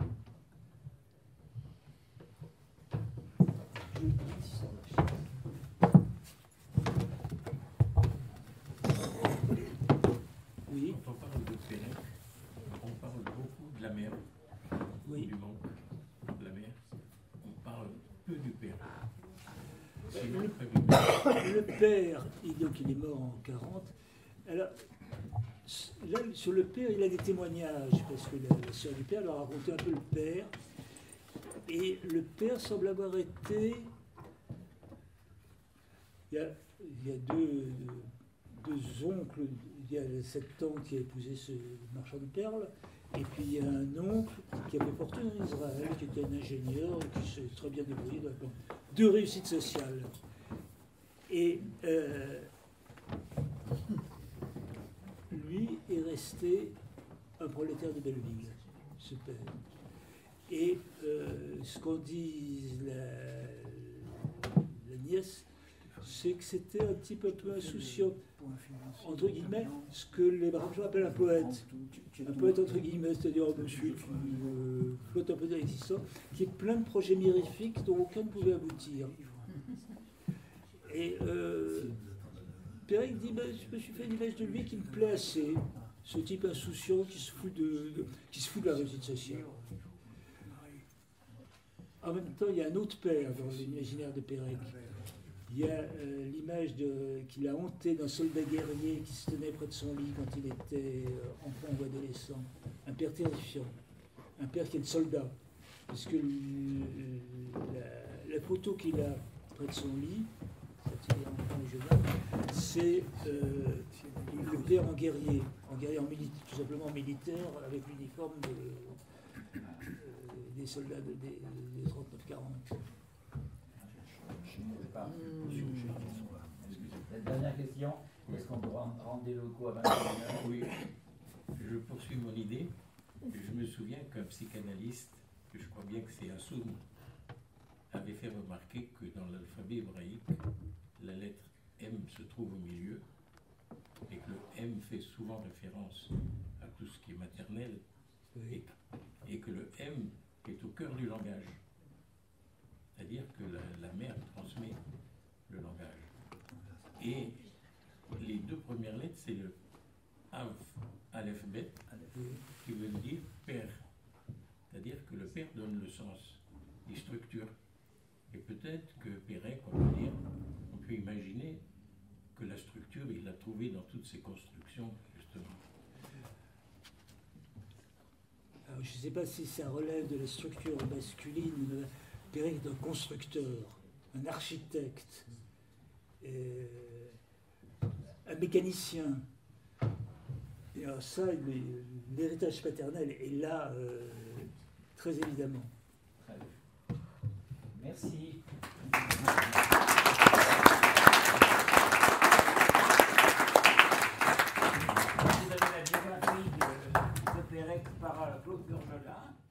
Oui, Quand on parle de Pérec, on parle beaucoup de la mer, oui. du manque de la mer. On parle peu du père. Sinon, Le, très bien. le père, et donc il est mort en quarante. Alors, là, sur le père, il a des témoignages, parce que la, la sœur du père leur a raconté un peu le père. Et le père semble avoir été. Il y a, il y a deux, deux oncles. Il y a cette tante qui a épousé ce marchand de perles. Et puis il y a un oncle qui avait fortune en Israël, qui était un ingénieur, et qui s'est très bien débrouillé dans deux réussites sociales. Et euh, lui est resté un prolétaire de Belleville, ce père. Et euh, ce qu'en dit la, la nièce, c'est que c'était un type un peu insouciant, entre guillemets, ce que les braves gens appellent un poète. Un poète entre guillemets, c'est-à-dire un monsieur qui euh, flotte un peu dans l'existence, qui est plein de projets mirifiques dont aucun ne pouvait aboutir. Et euh, Pérec dit, ben, je me suis fait une image de lui qui me plaît assez, ce type insouciant qui se fout de, de- qui se fout de la réussite sociale. En même temps, il y a un autre père dans l'imaginaire de Pérec. Il y a euh, l'image de- qu'il a hanté d'un soldat guerrier qui se tenait près de son lit quand il était euh, enfant ou adolescent. Un père terrifiant. Un père qui est le soldat. Parce que le- la, la photo qu'il a près de son lit, quand il est enfant ou jeune homme, c'est euh, le père en guerrier, en guerrier en militaire, tout simplement militaire, avec l'uniforme de- euh, des soldats de- des, des trente-neuf quarante. La dernière question, est-ce qu'on peut rendre rendre des locaux à vingt et une heures? Oui, je poursuis mon idée. Je me souviens qu'un psychanalyste, que je crois bien que c'est Hassoun, avait fait remarquer que dans l'alphabet hébraïque, la lettre M se trouve au milieu et que le M fait souvent référence à tout ce qui est maternel et, et que le M est au cœur du langage. C'est-à-dire que la, la mère transmet le langage. Et les deux premières lettres, c'est le Av, Aleph, Bet, qui veut dire père. C'est-à-dire que le père donne le sens, il structure. Et peut-être que Pérec, on peut dire, on peut imaginer que la structure, il l'a trouvée dans toutes ces constructions, justement. je ne sais pas si ça relève de la structure masculine, mais Pérec est un constructeur, un architecte, euh, un mécanicien. Et alors ça, l'héritage paternel est là, euh, très évidemment. Très bien. Merci. Vous avez la biographie de, de Pérec par Claude Burgelin.